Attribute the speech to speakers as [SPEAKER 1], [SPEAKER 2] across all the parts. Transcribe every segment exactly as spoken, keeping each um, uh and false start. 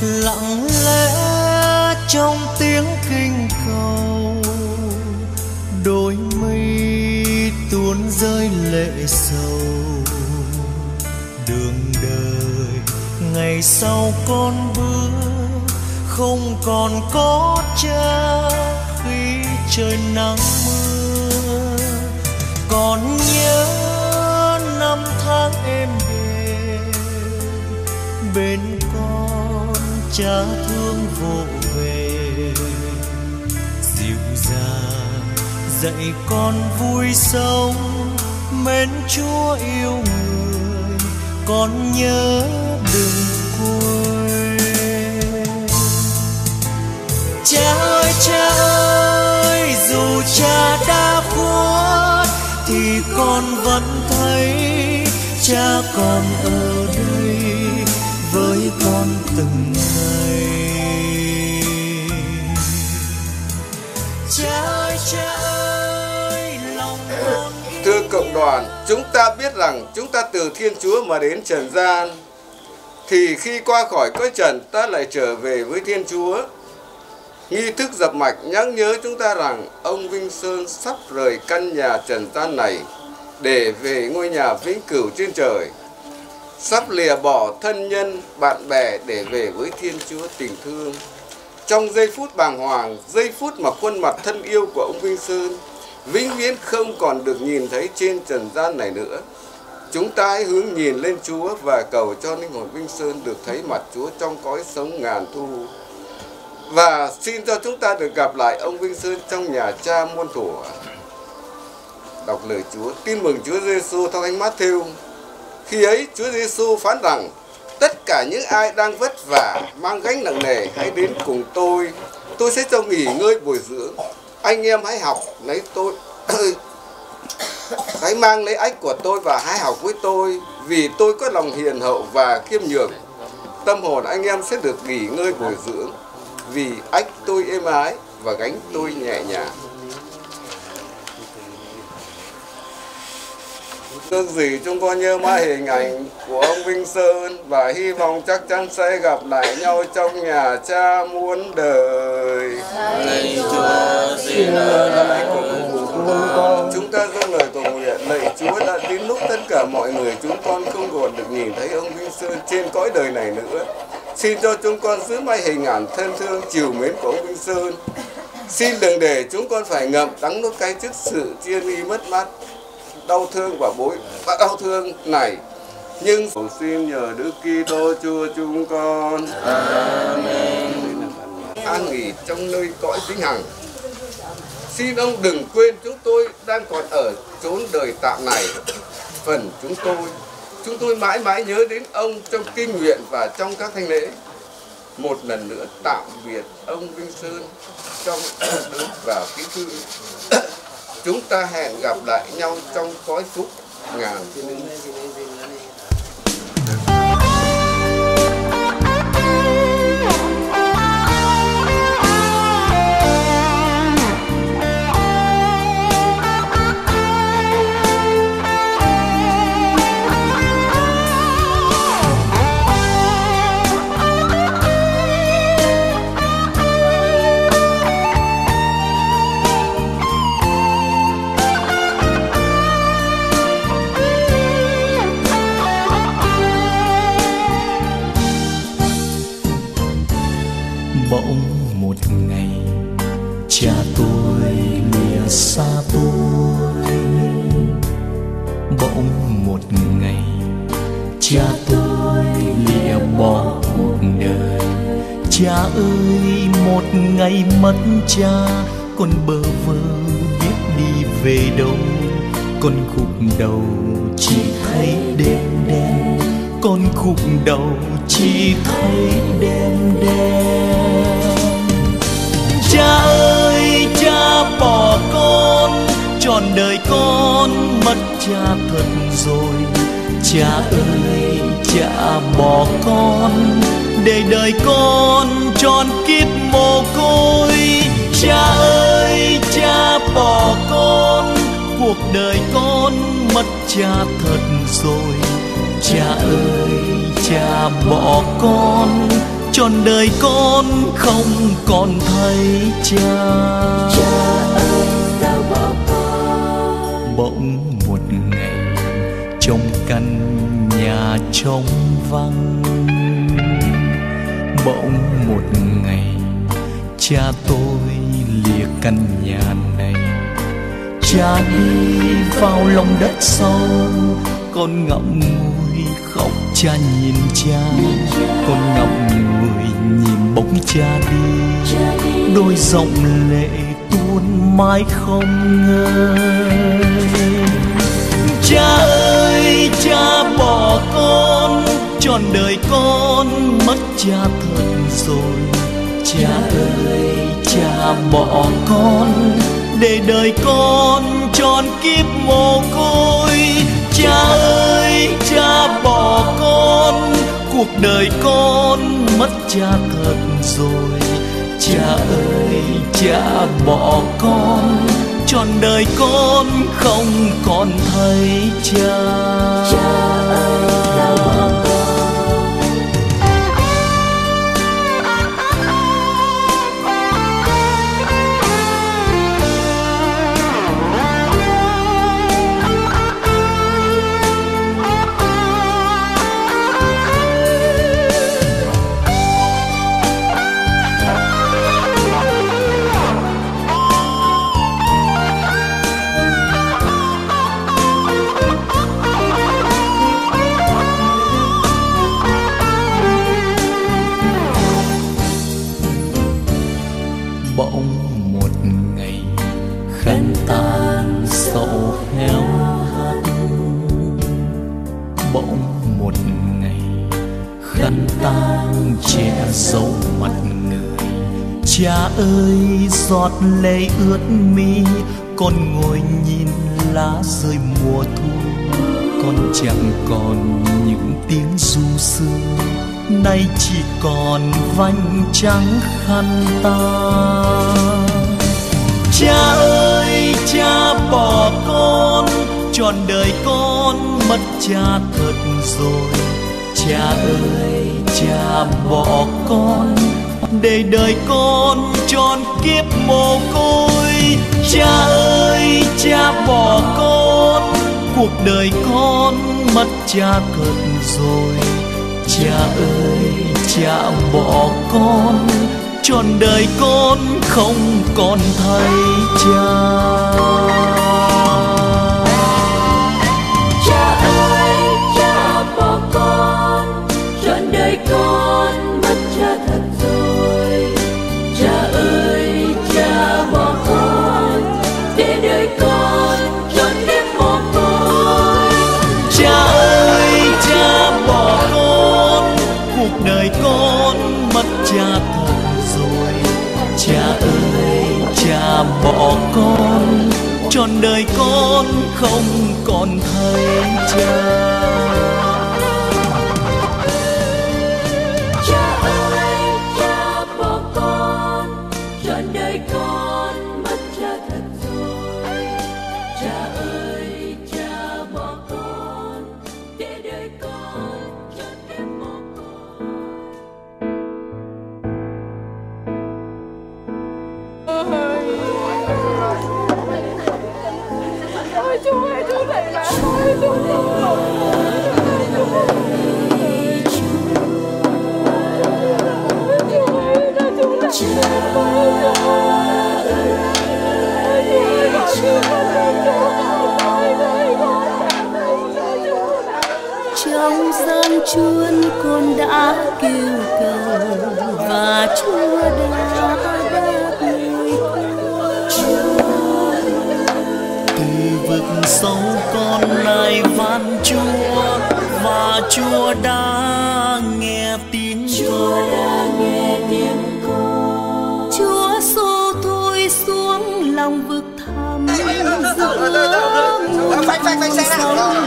[SPEAKER 1] Lặng lẽ trong tiếng kinh cầu, đôi mi tuôn rơi lệ sầu. Đường đời ngày sau con bước, không còn có cha khi trời nắng mưa. Còn nhớ năm tháng êm đềm, bên con cha thương vỗ về. Dịu dàng dạy con vui sống, mến Chúa yêu người, con nhớ đừng quên. Cha ơi cha ơi, dù cha đã khuất thì con vẫn thấy cha còn ở đây với con từng ngày. Cha ơi cha ơi, lòng con.
[SPEAKER 2] Thưa cộng đoàn, chúng ta biết rằng chúng ta từ Thiên Chúa mà đến trần gian, thì khi qua khỏi cõi trần ta lại trở về với Thiên Chúa. Nghi thức dập mạch nhắc nhớ chúng ta rằng ông Vinh Sơn sắp rời căn nhà trần gian này để về ngôi nhà vĩnh cửu trên trời, sắp lìa bỏ thân nhân, bạn bè để về với Thiên Chúa tình thương. Trong giây phút bàng hoàng, giây phút mà khuôn mặt thân yêu của ông Vinh Sơn vĩnh viễn không còn được nhìn thấy trên trần gian này nữa, chúng ta hãy hướng nhìn lên Chúa và cầu cho linh hồn Vinh Sơn được thấy mặt Chúa trong cõi sống ngàn thu. Và xin cho chúng ta được gặp lại ông Vinh Sơn trong nhà cha muôn thuở. Đọc lời Chúa, tin mừng Chúa Giêsu theo Thánh Mát-thêu. Khi ấy Chúa Giêsu phán rằng: tất cả những ai đang vất vả, mang gánh nặng nề, hãy đến cùng tôi, tôi sẽ cho nghỉ ngơi bồi dưỡng. Anh em hãy học lấy tôi, hãy mang lấy ách của tôi và hãy học với tôi, vì tôi có lòng hiền hậu và khiêm nhường. Tâm hồn anh em sẽ được nghỉ ngơi bồi dưỡng, vì ách tôi êm ái và gánh tôi nhẹ nhàng. Ước gì chúng con nhớ mãi hình ảnh của ông Vinh Sơn và hy vọng chắc chắn sẽ gặp lại nhau trong nhà cha muôn đời.
[SPEAKER 3] Lạy Chúa xin ở lại cùng con.
[SPEAKER 2] Chúng ta dâng lời cầu nguyện. Lạy Chúa, đã đến lúc tất cả mọi người chúng con không còn được nhìn thấy ông Vinh Sơn trên cõi đời này nữa. Xin cho chúng con giữ mãi hình ảnh thân thương chiều mến của ông Vinh Sơn. Xin đừng để chúng con phải ngậm đắng nuốt cay trước sự chia ly mất mát, đau thương và bối đau thương này. Nhưng cầu xin nhờ Đức Kitô Chúa chúng con.
[SPEAKER 3] Amen.
[SPEAKER 2] An nghỉ trong nơi cõi vĩnh hằng. Xin ông đừng quên chúng tôi đang còn ở chốn đời tạm này. Phần chúng tôi, chúng tôi mãi mãi nhớ đến ông trong kinh nguyện và trong các thánh lễ. Một lần nữa tạm biệt ông Vinh Sơn trong đức và ký thư. Chúng ta hẹn gặp lại nhau trong cõi phúc ngàn năm.
[SPEAKER 1] Bỗng một ngày cha tôi lìa xa tôi. Bỗng một ngày cha tôi lìa bỏ cuộc đời. Cha ơi, một ngày mất cha, con bơ vơ biết đi về đâu. Con khúc đầu chỉ thấy đêm đen, con khúc đầu chỉ thấy đêm đen. Cha ơi, cha bỏ con, trọn đời con mất cha thật rồi. Cha ơi, cha bỏ con, để đời con tròn kiếp mồ côi. Cha ơi, cha bỏ con, cuộc đời con mất cha thật rồi. Cha ơi, cha bỏ con, trọn đời con không còn thấy cha.
[SPEAKER 3] Cha ơi sao bỏ con?
[SPEAKER 1] Bỗng một ngày trong căn nhà trống vắng, bỗng một ngày cha tôi lìa căn nhà này. Cha đi vào lòng đất sâu, con ngậm ngùi khóc cha nhìn cha. Con ngậm ngùi nhìn bóng cha đi, đôi dòng lệ tuôn mãi không ngơi. Cha ơi cha bỏ con, trọn đời con mất cha thật rồi. Cha ơi cha bỏ con, để đời con tròn kiếp mồ côi. Cha ơi cha bỏ con, cuộc đời con mất cha thật rồi. Cha ơi cha bỏ con, trọn đời con không còn thấy cha.
[SPEAKER 3] Cha ơi sao bỏ con?
[SPEAKER 1] Bỗng một ngày khăn tan sầu héo hắt, bỗng một ngày khăn tan che dấu mặt người. Cha ơi giọt lệ ướt mi, con ngồi nhìn lá rơi mùa thu. Con chẳng còn những tiếng ru xưa, nay chỉ còn vành trắng khăn ta. Cha ơi cha bỏ con, trọn đời con mất cha thật rồi. Cha ơi cha bỏ con, để đời con tròn kiếp mồ côi. Cha ơi cha bỏ con, cuộc đời con mất cha thật rồi. Cha ơi cha bỏ con, trọn đời con không còn thấy cha.
[SPEAKER 3] Cha ơi cha bỏ con, trọn đời con mất cha thật rồi. Cha ơi cha bỏ con, để đời con trọn kiếp mồ côi.
[SPEAKER 1] Cha ơi cha bỏ con, cuộc đời con mất cha thật rồi. Cha ơi cha bỏ con, trọn đời con không còn thấy cha.
[SPEAKER 3] Cha ơi cha bỏ con, trọn đời con mất cha thật rồi. Cha ơi cha bỏ con, để đời con trọn kiếp mồ côi.
[SPEAKER 4] Ôi chú ơi, chú thầy mà ơi, chú
[SPEAKER 3] trong gian chuôn con đã kêu cầu và Chúa đã đáp lời
[SPEAKER 1] Từ vực sâu con lại van Chúa, và Chúa đã nghe tiếng con.
[SPEAKER 3] Chúa xô tôi xuống lòng vực thẳm giữa muôn sông.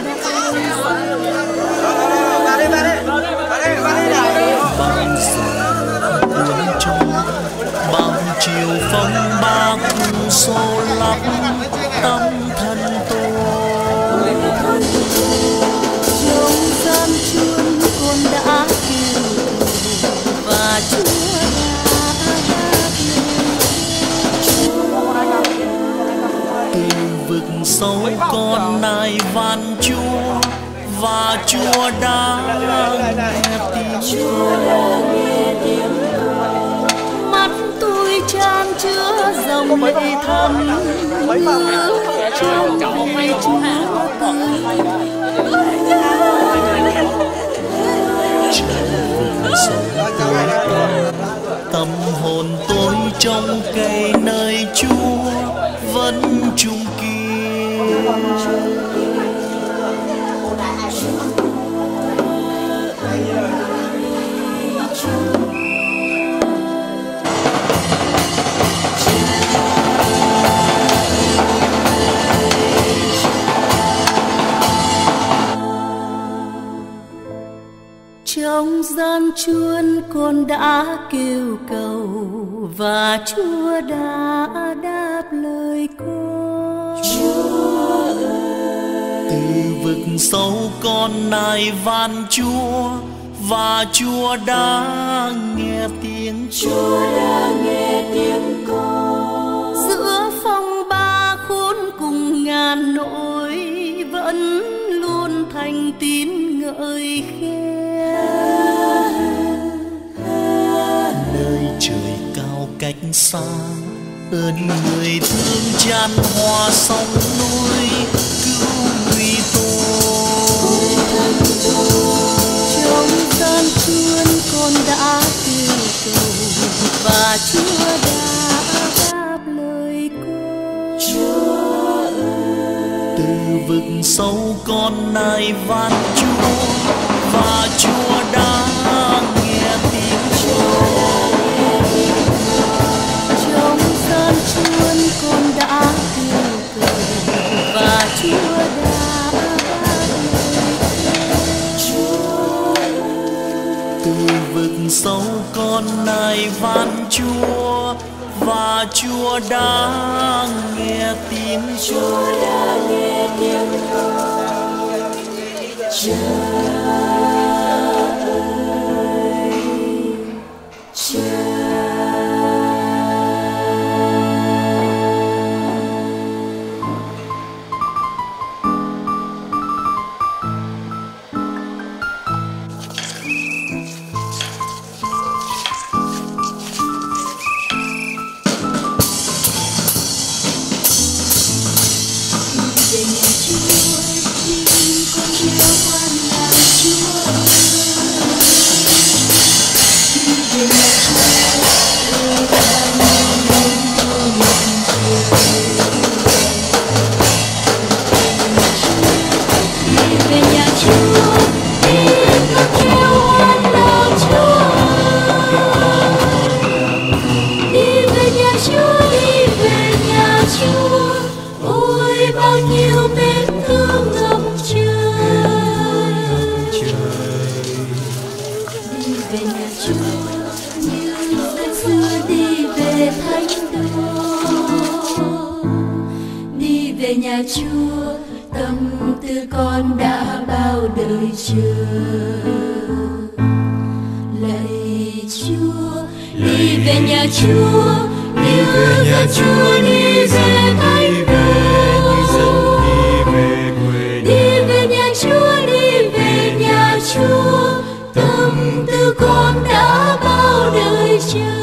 [SPEAKER 1] Bao giờ cuốn trôi, bao chiều phong ba cùng xô lấp tâm thân tôi.
[SPEAKER 3] Trong gian chuôn con đã kêu và và Chúa
[SPEAKER 1] từ vực sâu con nài van Chúa và Chúa đã nghe tiếng
[SPEAKER 3] Chúa đã nghe tiếng mắt tôi chan chứa dòng lệ thầm mưa trong về Chúa
[SPEAKER 1] tâm hồn tôi trong cây nơi Chúa vẫn chung kiên.
[SPEAKER 3] Trong gian truân con đã kêu cầu và Chúa đã đáp lời con.
[SPEAKER 1] Chúa ơi, từ vực sâu con nài van Chúa và Chúa đã nghe tiếng
[SPEAKER 3] Chúa đã nghe tiếng con. Giữa phong ba khốn cùng ngàn nỗi vẫn luôn thành tín ngợi khen.
[SPEAKER 1] Nơi trời cao cách xa ơn người thương chan hòa sông núi cứu nguy tôi.
[SPEAKER 3] Trong gian truân con đã kêu cầu và Chúa đã đáp lời con.
[SPEAKER 1] Chúa ơi, từ vực sâu con nài van Chúa và Chúa đã nghe tiếng Chúa.
[SPEAKER 3] Trong gian truân con đã kêu cầu và Chúa đã đáp lời
[SPEAKER 1] Chúa từ vực sâu con nài van Chúa và Chúa đã nghe tiếng Chúa.
[SPEAKER 3] đã nghe tiếng nhà Chúa, tâm tư con đã bao đời chờ. Lạy Chúa, đi về nhà Chúa, đi về nhà Chúa, đi về thánh đường, đi về nhà Chúa, đi về nhà Chúa, tâm tư con đã bao đời chờ.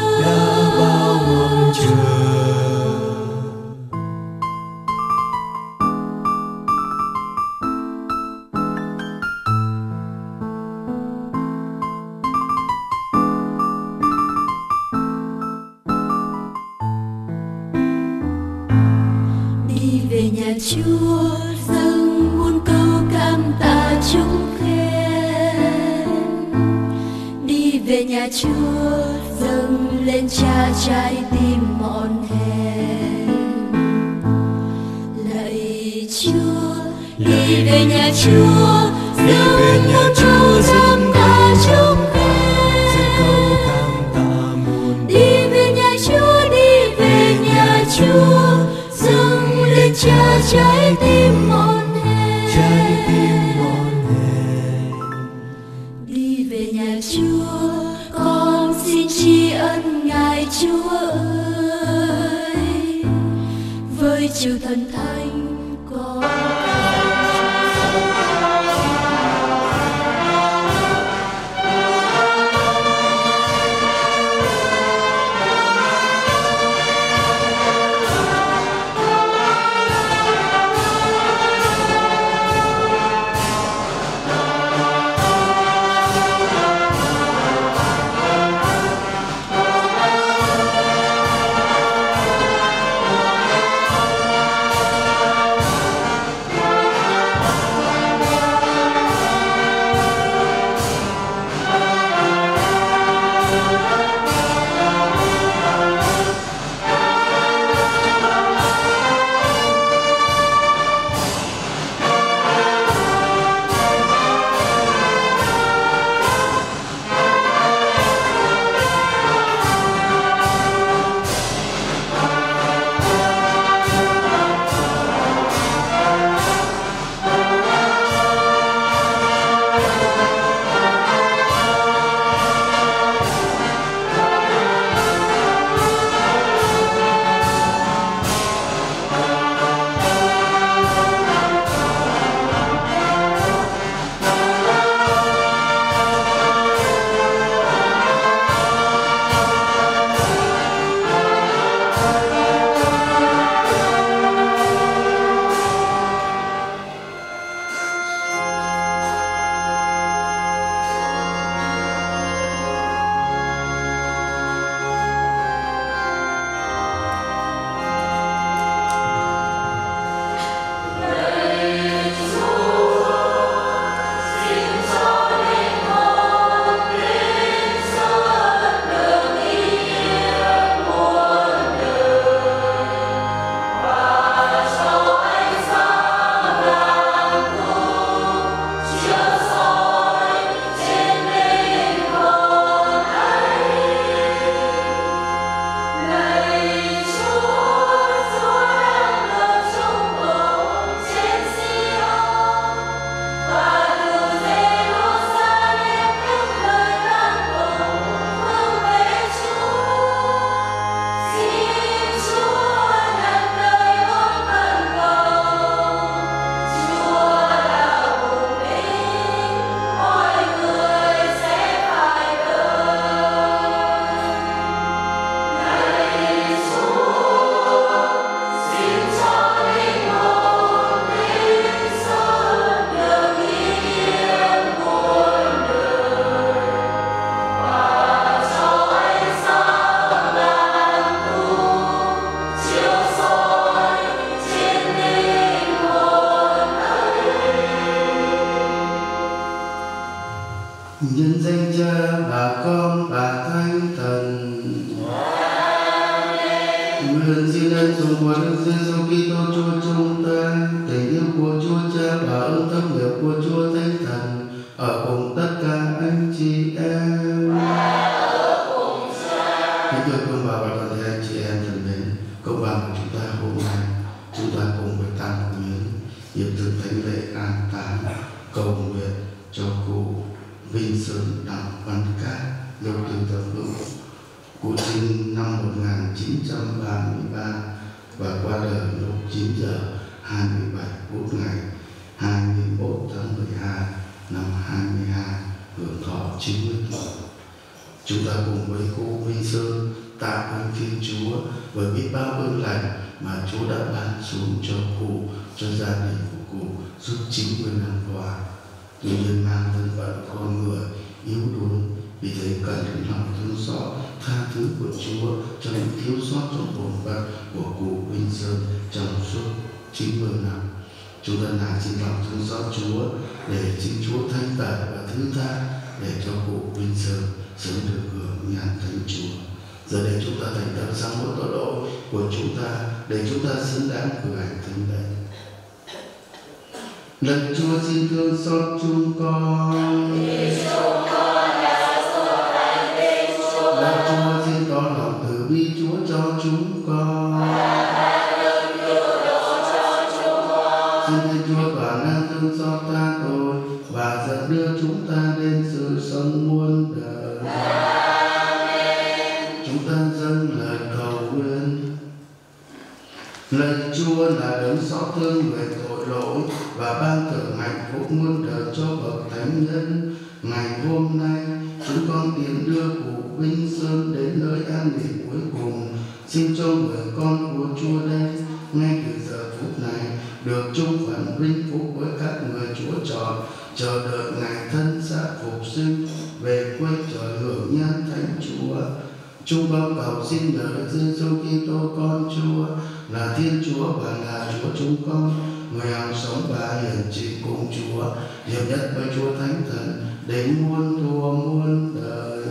[SPEAKER 3] Đi về nhà Chúa, dâng muôn câu cảm tạ chúng khen. Đi về nhà Chúa, dâng lên Cha trái tim mòn hèn. Lạy Chúa, đi về nhà Chúa, dâng muôn câu cảm tạ chúng khen. Đi về nhà Chúa, đi về nhà Chúa, dâng lên Cha trái tim mòn hèn. Trái tim mòn hèn. Đi về nhà Chúa, con xin Chúa ơi, với chiều thần thánh con.
[SPEAKER 5] Nhân danh Cha và Con và Thánh Thần. Nguyện xin ân sủng của Đức Giêsu Kitô Chúa chúng ta, tình yêu của Chúa Cha và ơn thâm nghiệp của Chúa Thánh Thần ở cùng tất cả anh chị em. Kính thưa công bà và toàn thể anh chị em thân mến, công bà của chúng ta hôm nay, chúng ta cùng với tam nguyện hiệp thực thánh lễ an táng cầu nguyện cho cụ Vinh Sơn Đặng Văn Cát, dấu từ tập hữu, cụ sinh năm một nghìn chín trăm ba mươi ba và qua đời lúc chín giờ hai mươi bảy phút ngày hai mươi mốt tháng mười hai năm hai mươi hai, hưởng thọ chín mươi tuổi. Chúng ta cùng với cụ Vinh Sơn tạ ơn Thiên Chúa bởi biết bao ơn lành mà Chúa đã ban xuống cho cụ, cho gia đình của cụ suốt chín mươi năm qua. Tuy nhiên mang thân phận con người yếu đuối, vì thế cần đến lòng thương xót tha thứ của Chúa cho những thiếu sót trong bổn phận của cụ Vinh Sơn trong suốt chín mươi năm. Chúng ta lại xin lòng thương xót Chúa để chính Chúa thanh tẩy và thứ tha để cho cụ Vinh Sơn sớm được hưởng nhan thánh Chúa. Giờ đây chúng ta thành tâm sang mỗi tội lỗi của chúng ta để chúng ta xứng đáng cử hành thánh lễ. Lạy Chúa xin thương xót chúng con. Lạy Chúa xin có lòng từ bi Chúa cho chúng con. Xin Thiên Chúa toàn năng thương xót ta tội và dẫn đưa chúng ta đến sự sống muôn đời. Chúng ta dâng Chúa là đấng xót thương người tội lỗi và ban thưởng hạnh phúc muôn đời cho bậc thánh nhân. Ngày hôm nay chúng con tiến đưa cụ Vinh Sơn đến nơi an nghỉ cuối cùng. Xin cho người con của Chúa đây ngay từ giờ phút này được chung phần vinh phúc với các người Chúa chọn, chờ đợi ngày thân xác phục sinh về quê trời hưởng nhan thánh Chúa. Chúng con cầu xin nhờ Đức Giêsu Kitô con Chúa là Thiên Chúa và là Chúa chúng con, người hằng sống và hiển trị cùng Chúa, hiệp nhất với Chúa Thánh Thần đến muôn thuở muôn đời.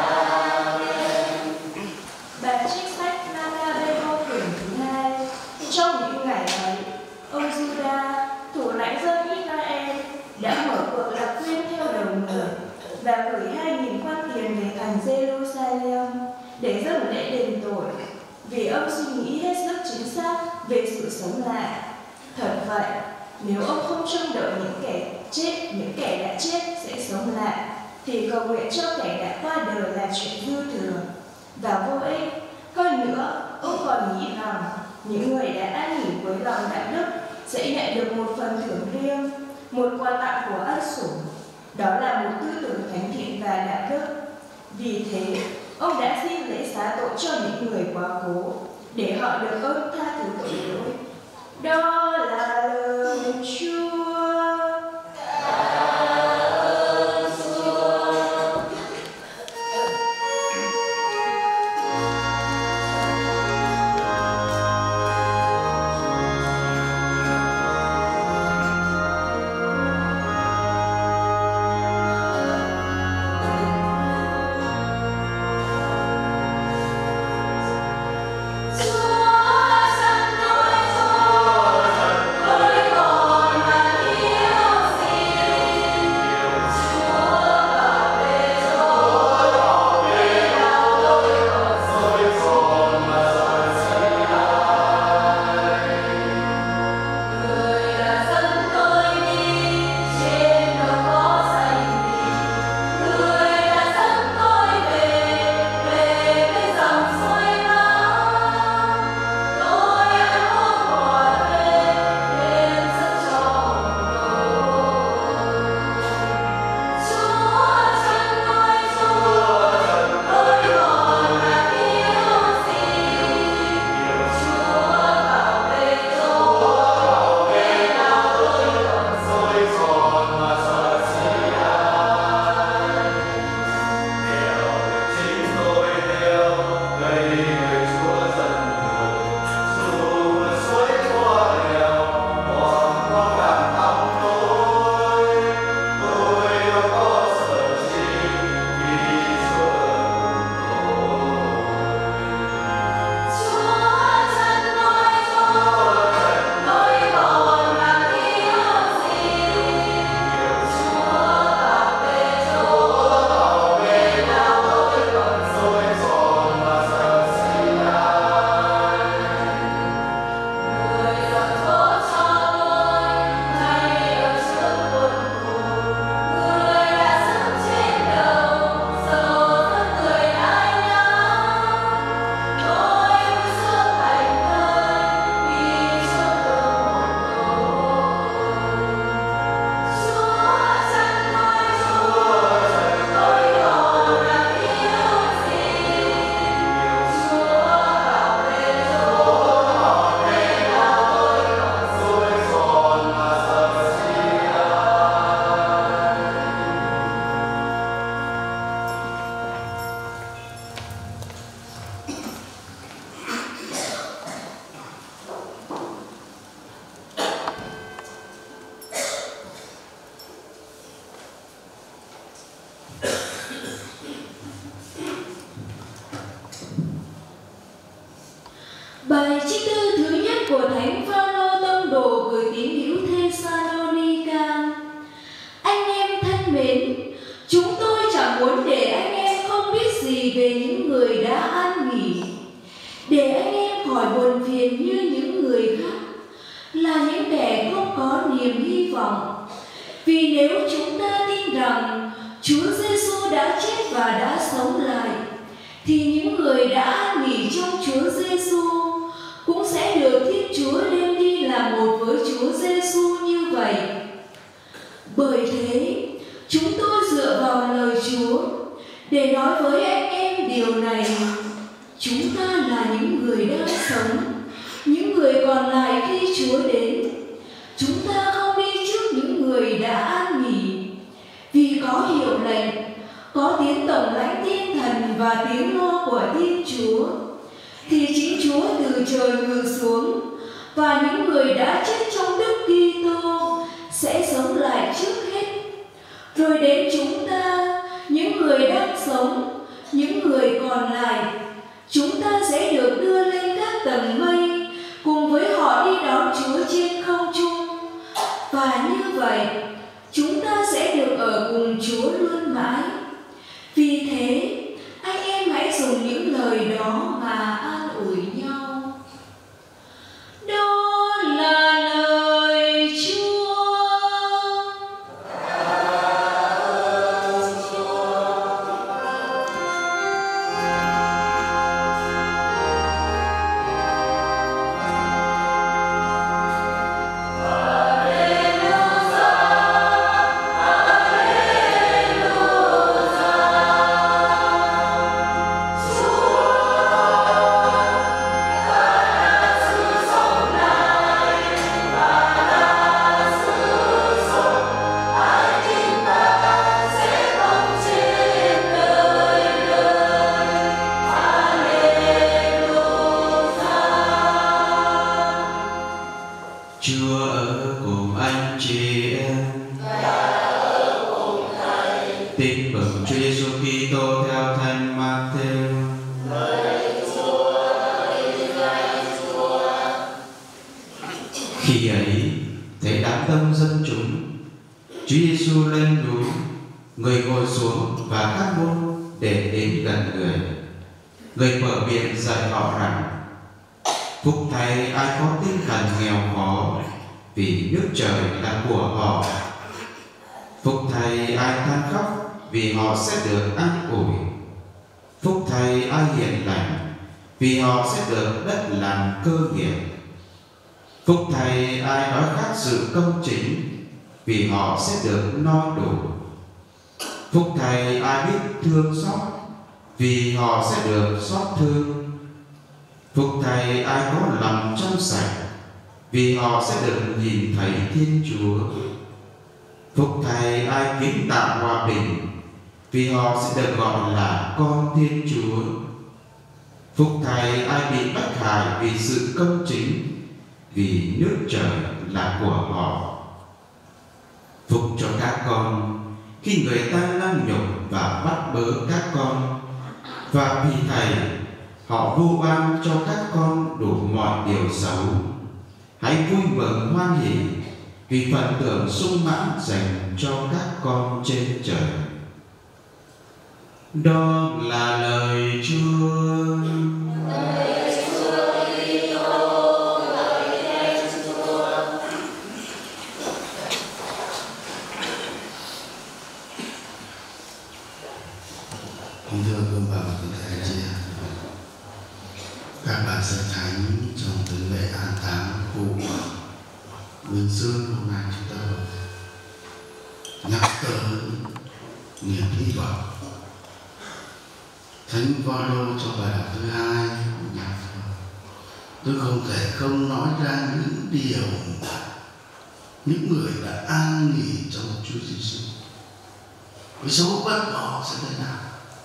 [SPEAKER 6] Bài trích sách Maccabeô quyển thứ hai. Trong những ngày ấy, ông Juda, thủ lãnh dân Israel, đã mở cuộc lập quyên theo đầu người và gửi hai nghìn quan tiền về thành Jerusalem để dâng lễ đền tội, vì ông suy nghĩ hết sức chính xác về sự sống lại. Thật vậy, nếu ông không trông đợi những kẻ chết, những kẻ đã chết sẽ sống lại, thì cầu nguyện cho kẻ đã qua đời là chuyện dư thừa và vô ích. Hơn nữa, ông còn nghĩ rằng những người đã an nghỉ với lòng đạo đức sẽ nhận được một phần thưởng riêng, một quà tặng của ân sủng. Đó là một tư tưởng thánh thiện và đạo đức. Vì thế, ông đã xin lễ xá tội cho những người quá cố, để họ được ơn tha thứ tội lỗi. Đó là lời Chúa.
[SPEAKER 3] Bài trích thư thứ nhất của Thánh Phaolô tông đồ gửi tín hữu Thessalonica. Anh em thân mến, chúng tôi chẳng muốn để anh em không biết gì về những người đã an nghỉ, để anh em khỏi buồn phiền như những người khác, là những kẻ không có niềm hy vọng. Vì nếu chúng ta tin rằng Chúa Giêsu đã chết và đã sống lại, thì những người đã an nghỉ trong Chúa Giêsu cũng sẽ được Thiên Chúa đem
[SPEAKER 6] Giêsu như vậy. Bởi thế, chúng tôi dựa vào lời Chúa để nói với anh em điều này. Chúng ta là những người đang sống, những người còn lại khi Chúa đến. Chúng ta không đi trước những người đã an nghỉ, vì có hiệu lệnh, có tiếng tổng lãnh thiên thần và tiếng lo của Thiên Chúa, thì chính Chúa từ trời ngự xuống, và những người đã chết trong Đức Kitô sẽ sống lại trước hết. Rồi đến chúng ta, những người đang sống, những người còn lại, chúng ta sẽ được đưa lên các tầng mây, cùng với họ đi đón Chúa trên không trung. Và như vậy, chúng ta sẽ được ở cùng Chúa luôn mãi. Vì thế, anh em hãy dùng những lời đó mà an ủi nhau. Đó là lời Chúa.
[SPEAKER 7] Chúa ở cùng anh chị em. Tin mừng Chúa Giêsu Kitô theo Thánh Matthew. Khi ấy, thấy đám đông dân chúng, Chúa Giêsu lên núi, người ngồi xuống và các môn để đến gần người. Người mở miệng dạy họ rằng: phúc thay ai có tinh thần nghèo khó, vì nước trời là của họ. Phúc thay ai than khóc, vì họ sẽ được an ủi. Phúc thay ai hiền lành, vì họ sẽ được đất làm cơ nghiệp. Phúc thay ai nói khác sự công chính, vì họ sẽ được no đủ. Phúc thay ai biết thương xót, vì họ sẽ được xót thương. Phúc thay ai có lòng trong sạch, vì họ sẽ được nhìn thấy Thiên Chúa. Phúc thay ai kiến tạo hòa bình, vì họ sẽ được gọi là con Thiên Chúa. Phúc thay ai bị bắt hại vì sự công chính, vì nước trời là của họ. Phúc cho các con khi người ta lăng nhục và bắt bớ các con, và vì thầy họ vu oan cho các con đủ mọi điều xấu. Hãy vui mừng hoan hỉ, vì phần thưởng sung mãn dành cho các con trên trời. Đó là lời Chúa.
[SPEAKER 5] Kính thưa quý bà và quý thầy chị em, các bạn sẽ thánh trong tuần lễ an táng cụ Bình Dương hôm nay chúng ta nhắc tới niềm hy vọng. Thánh Phaolô trong bài đọc thứ hai nhắc tôi không thể không nói ra những điều những người đã an nghỉ trong Chúa Giêsu, cái số phận họ sẽ thế nào.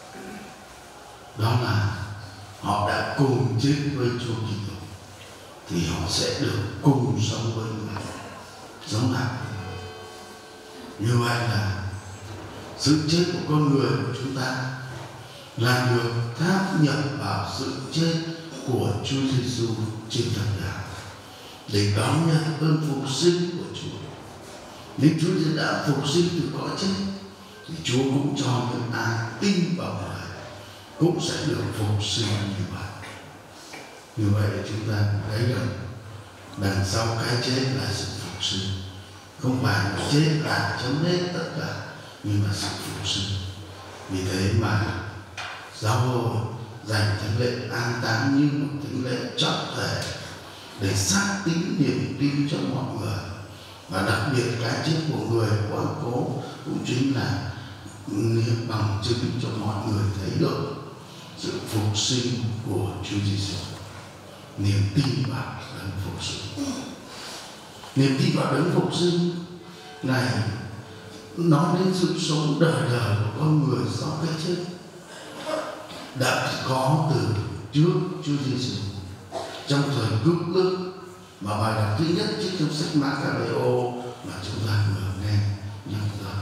[SPEAKER 5] Đó là họ đã cùng chết với Chúa Kitô, thì họ sẽ được cùng sống với Người, sống lại. Như vậy là sự chết của con người của chúng ta là được tháp nhập vào sự chết của Chúa Giêsu trên thập giá để đón nhận ơn phục sinh của Chúa. Nếu Chúa đã phục sinh từ cõi chết, thì Chúa cũng cho những ai tin vào Ngài cũng sẽ được phục sinh như vậy. Như vậy chúng ta thấy rằng đằng sau cái chết là sự phục sinh, không phải là chết là chấm hết tất cả, nhưng là sự phục sinh. Vì thế mà giáo hội dành thánh lễ an táng như một thánh lễ trọng thể để xác tín niềm tin cho mọi người Và đặc biệt cái chết của người quá cố cũng chính là bằng chứng cho mọi người thấy được sự phục sinh của Chúa Giêsu. Niềm tin vào đấng phục sinh, niềm tin vào đấng phục sinh này nói đến sự sống đời đời của con người sau cái chết đã có từ trước Chúa Giêsu. Trong thời cựu ước mà bài đọc thứ nhất trích trong sách Ma-ca-bê-ô mà chúng ta vừa nghe nhắc tới,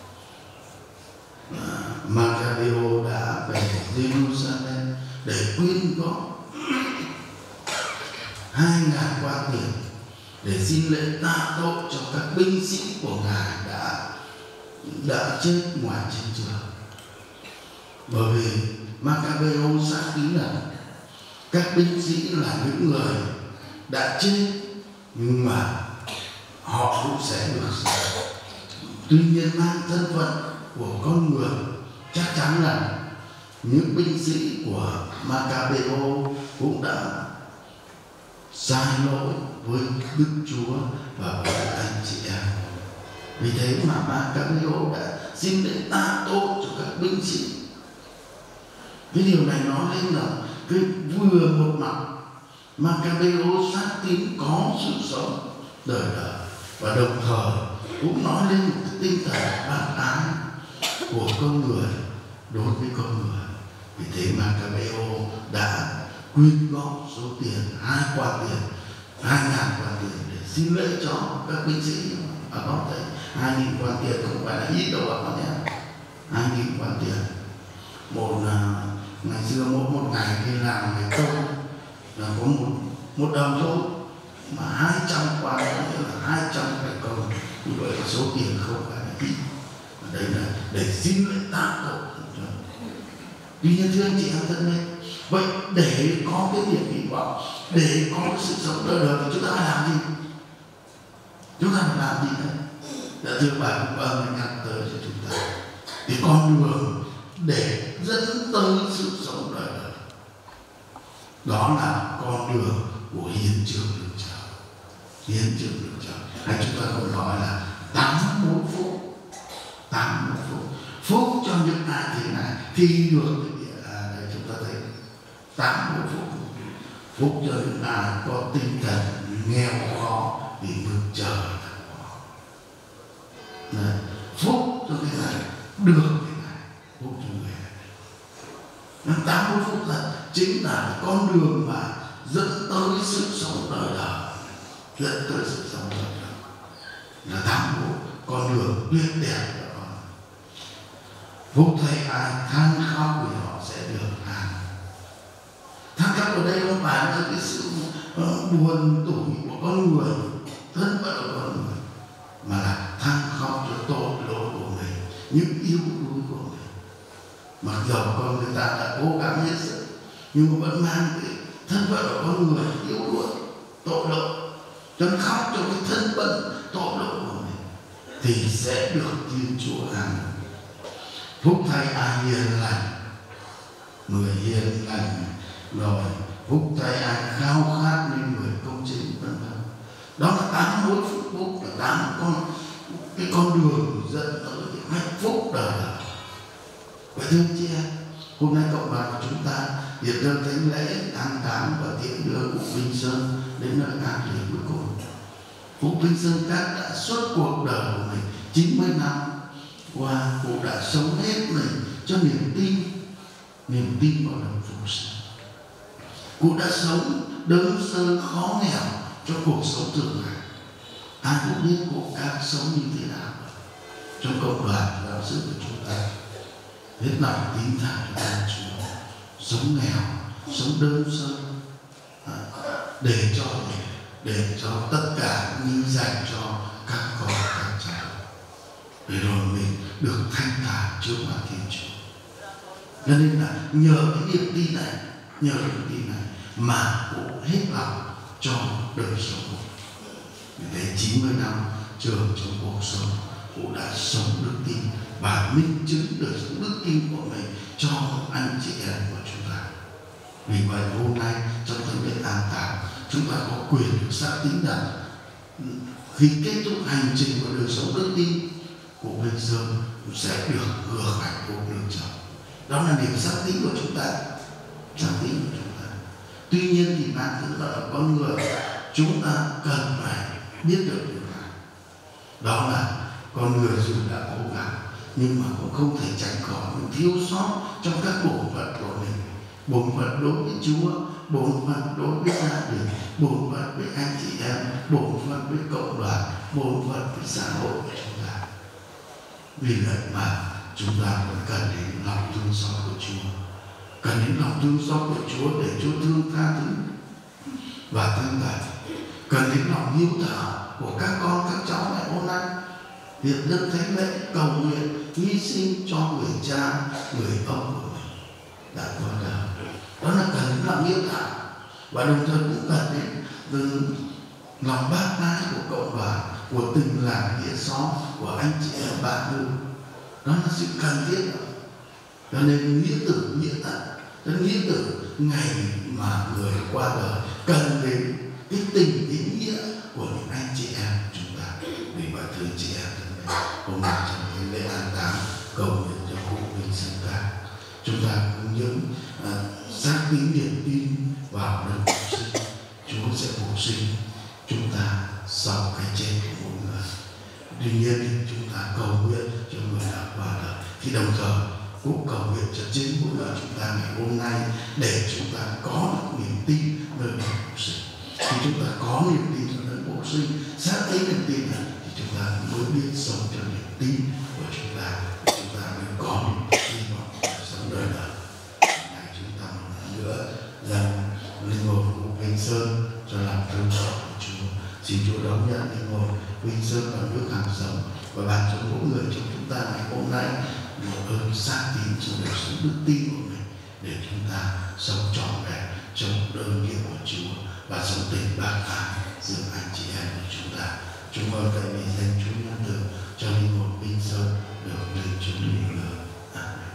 [SPEAKER 5] Ma-ca-bê-ô đã về Jerusalem để quyên góp hai ngàn quan tiền để xin lễ tạ tội cho các binh sĩ của ngài đã đã chết ngoài chiến trường. Bởi vì Ma-ca-bê-ô xác tín là các binh sĩ là những người đã chết nhưng mà họ cũng sẽ được sống. Tuy nhiên mang thân phận của con người, chắc chắn là những binh sĩ của Ma-ca-bê-ô cũng đã sai lỗi với Đức Chúa và với anh chị em. Vì thế mà Ma-ca-bê-ô đã xin lễ tạ tội cho các binh sĩ. Cái điều này nói lên là cái vừa một mặt Ma-ca-bê-ô xác tín có sự sống đời đời, và đồng thời cũng nói lên một cái tinh thần bác ái của con người đối với con người. Vì thế Ma-ca-bê-ô đã quyên góp số tiền hai quan tiền, hai ngàn quan tiền để xin lễ cho các binh sĩ. Bà có thấy hai nghìn quan tiền không phải là ít đâu bà con nhé. Hai nghìn quan tiền, một ngày xưa mỗi một ngày đi làm ngày công là có một một đồng thôi, mà hai trăm quan nghĩa là hai trăm ngày công, như vậy là số tiền không phải là ít. Và đây là để xin lễ tạ tội. Tuy nhiên thưa anh chị em thân mến, vậy để có cái niềm hy vọng, để có cái sự sống đời đời thì chúng ta phải làm gì? Chúng ta phải làm gì đấy? Đã thưa bà cũng vâng nhắc tới cho chúng ta thì con đường để dẫn tới sự sống đời đời, đó là con đường của hiến chương được trời. Hiến chương được trời, hay chúng ta còn nói là tám mươi phút, tám mươi phút, phúc cho những ai thế này thì được thực hiện. À, đây chúng ta thấy tám mươi phút, phúc cho những ai có tinh thần nghèo khó vì nước trời thật khó. Đấy, phúc cho cái này được cái này, phúc cho người này. tám mươi phút là chính là con đường mà dẫn tới sự sống đời đời, dẫn tới sự sống đời đời là tám mươi con đường tuyệt đẹp của con. Phúc thay ai than khóc vì họ sẽ được an. Than khóc ở đây không phải là cái sự uh, buồn tủi của con người, thân phận của con người, mà là than khóc cho tội lỗi của mình, những yếu đuối của mình. Mặc dầu con người ta đã cố gắng hết sức nhưng mà vẫn mang cái thân phận của con người yếu đuối, tội lỗi, cho nên khóc cho cái thân phận tội lỗi của mình thì sẽ được Thiên Chúa an. Phúc thay ai hiền lành, người hiền lành rồi phúc thay ai khao khát nên người công chính, vân vân. Đó là tám mối phúc, phúc là tám con cái con đường dẫn tới hạnh phúc đời đời. Vậy thưa chị em, hôm nay cộng đoàn của chúng ta hiện đơn thánh lễ an táng và tiễn đưa cụ Vinh Sơn đến nơi an nghỉ cuối cùng. Cụ Vinh Sơn Cát đã suốt cuộc đời của mình chín mươi năm qua, cụ đã sống hết mình cho niềm tin, niềm tin vào đấng phục sinh. Cụ đã sống đơn sơ khó nghèo cho cuộc sống thường ngày. Ai cũng biết cụ Cát sống như thế nào trong cộng đoàn giáo sư của chúng ta. Hết lòng tín thác cho Chúa, sống nghèo, sống đơn sơ, à, để cho để cho tất cả như dành cho các con các cháu, để rồi mình được thanh thản trước mặt Thiên Chúa. Cho nên là nhờ cái niềm tin này, nhờ cái niềm tin này mà cụ hết lòng cho đời sống của mình. Để chín mươi năm trường trong cuộc sống, cụ đã sống đức tin và minh chứng đời sống đức tin của mình cho anh chị em của chúng ta. Vì vậy hôm nay trong thánh lễ an táng, chúng ta có quyền được xác tín rằng khi kết thúc hành trình của đời sống đức tin, cụ Minh Sơn sẽ được hưởng hạnh phúc nước trời. Đó là niềm xác tín của chúng ta, xác tín của chúng ta. Tuy nhiên thì bản thân là con người, chúng ta cần phải biết được điều này. Đó là con người dù đã cố gắng nhưng mà cũng không thể tránh khỏi những thiếu sót trong các bổn phận của mình. Bổn phận đối với Chúa, bổn phận đối với gia đình, bổn phận với anh chị em, bổn phận với cộng đoàn, bổn phận với xã hội của chúng ta. Vì vậy mà chúng ta vẫn cần đến lòng thương xót của Chúa, cần đến lòng thương xót của Chúa để Chúa thương tha thứ và tăng tải, cần đến lòng hiếu thảo của các con các cháu ngày hôm nay. Việc Đức Thánh Lễ cầu nguyện hy sinh cho người cha, người ông của mình đã qua đời. Đó là cần đến lòng hiếu thảo, và đồng thời cũng cần đến từ lòng bác ái của cộng đoàn, của tình làng nghĩa xóm, của anh chị em bạn hữu. Đó là sự cần thiết. Cho nên nghĩa tử nghĩa tận, cho nên nghĩa tử ngày mà người qua đời cần đến cái tình ý nghĩa của những anh chị em chúng ta. Vì vậy thưa chị em, hôm nay trong cái lễ an táng cầu nguyện cho cụ Minh Sơn ta, chúng ta cũng những uh, xác tín niềm tin vào đấng phục sinh. Chúa sẽ phục sinh chúng ta sau cái chết của mỗi người. Tuy nhiên thì chúng ta cầu nguyện cho người đã qua đời, thì đồng thời cũng cầu nguyện cho chính mỗi người chúng ta ngày hôm nay để chúng ta có được niềm tin nơi đấng phục sinh. Khi chúng ta có niềm tin trong đấng phục sinh, xác thấy niềm tin này, thì chúng ta mới biết sống cho niềm tin của chúng ta, chúng ta mới có niềm hy vọng để sống đời đời. Ngày chúng ta một lần nữa dâng linh hồn của Minh Sơn cho lòng thương xót của Chúa. Xin Chúa đón nhận linh hồn Minh Sơn vào nước hàng sống và ban cho mỗi người trong chúng ta ngày hôm nay một ơn xác tín trong đời sống đức tin của mình, để chúng ta sống trọn vẹn trong đơn nghĩa của Chúa và sống tình bác ái giữa anh chị em của chúng ta. Chúng ơn tại vì danh Chúa nhân từ cho linh hồn Minh Sơn được lên chúng linh người. Amen.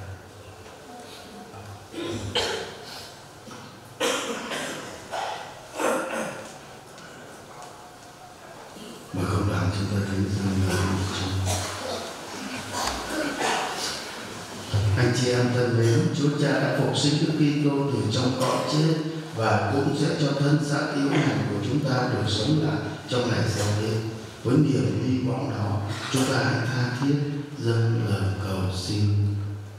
[SPEAKER 5] Mời cộng đoàn chúng ta đến dâng lời Chúa. Anh chị em thân mến, Chúa Cha đã phục sinh Đức Kitô từ trong cõi chết và cũng sẽ cho thân xác yếu hèn của chúng ta được sống lại trong ngày sau đây. Với niềm hy vọng đó, chúng ta hãy tha thiết dâng lời cầu xin.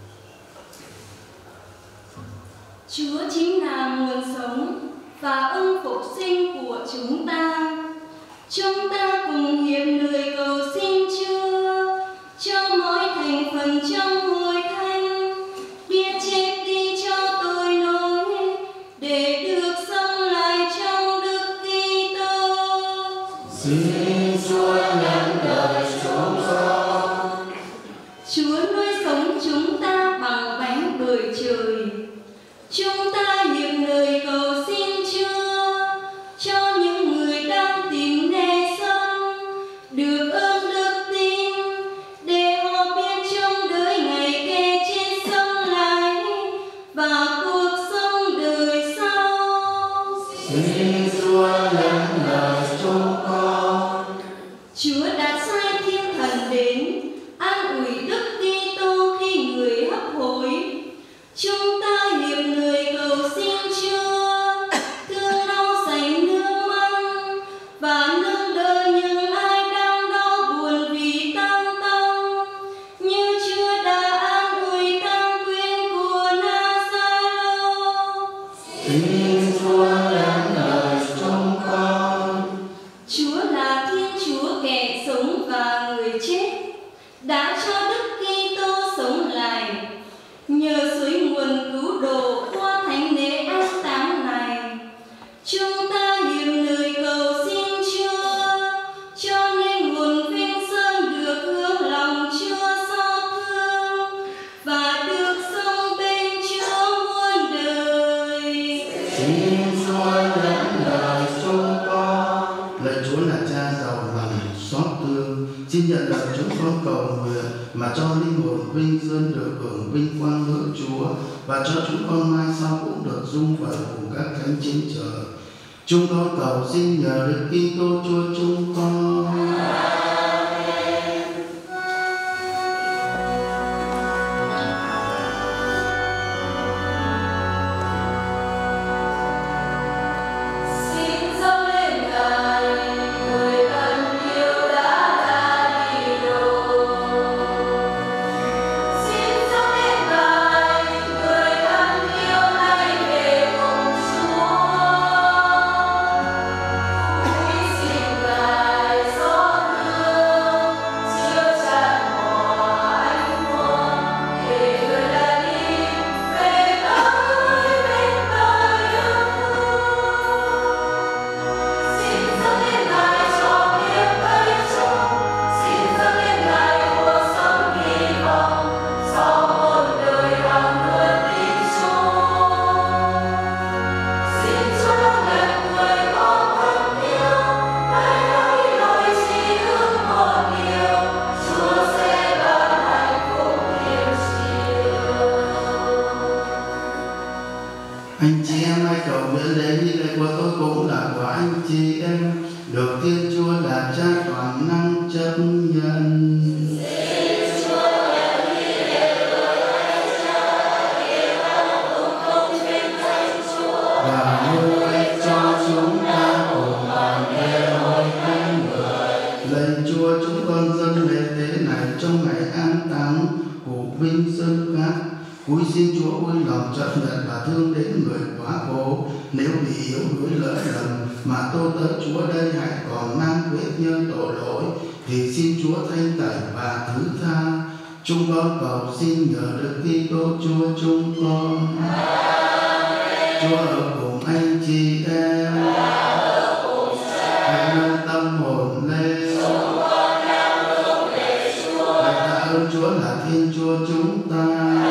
[SPEAKER 6] Chúa chính là nguồn sống và ơn phục sinh của chúng ta. Chúng ta cùng hiệp lời cầu xin Chúa cho mỗi thành phần trong hội thánh biết chết đi cho tội lỗi để được sống lại trong Đức Kitô.
[SPEAKER 5] Xin Chúa nhận đời chúng con.
[SPEAKER 6] Chúa nuôi sống chúng ta bằng bánh bởi trời. Chúng ta hiệp lời cầu xin Chúa cho những người đang tìm nơi sống được ơn đức tin để họ biết trong đời ngày kẻ chết sống lại và cuộc sống đời sau.
[SPEAKER 5] Xin Chúa nhận lời chúng con.
[SPEAKER 6] Chúa đã sai thiên thần đến an ủi Đức Kitô khi người hấp hối. Chúng ta hiệp lời cầu xin Chúa thương đau dày nước mắt và nâng đỡ những ai đang đau buồn vì tăng tông, như Chúa đã an ủi tăng quyến của Nazareth.
[SPEAKER 5] Xin Chúa nhận lời chúng con.
[SPEAKER 6] Chúa là Thiên Chúa kẻ sống và người chết, đã cho Đức Kitô sống lại. Nhờ suối nguồn cứu độ qua thánh lễ an táng này, chúng ta hiệp lời cầu xin Chúa cho linh hồn Vinh Sơn được hướng lòng Chúa xót thương và được sống bên Chúa muôn đời.
[SPEAKER 5] Xin Chúa nhận lời chúng con. Lạy Chúa là Cha giàu lòng xót thương, xin nhận lời chúng con cầu nguyện mà cho linh hồn Vinh Sơn được hưởng vinh quang nước Chúa, và cho chúng con mai sau cũng được dung vợ cùng các thánh trên trời. Chúng con cầu xin nhờ Đức Kitô Chúa chúng con. Anh chị em hãy cầu nguyện để nghi lễ của tôi cũng là của anh chị em, được Thiên Chúa là Cha toàn năng chấp nhận. Và nuôi cho chúng ta cùng đoàn kết hội thánh người. Lạy Chúa, chúng con dâng lễ tế này trong ngày an táng của Vinh Sơn Cát. Cúi xin Chúa vui lòng chấp nhận và thương đến người quá cố, nếu bị yếu đuối lỡ lầm mà tôi tới Chúa đây hãy còn mang quyết nhơ tội lỗi, thì xin Chúa thanh tẩy và thứ tha. Chúng con cầu xin nhờ Đức Kitô Chúa chúng con. Chúa ở cùng anh chị em, hãy nâng tâm hồn lên, hãy tạ ơn Chúa là Thiên Chúa chúng ta.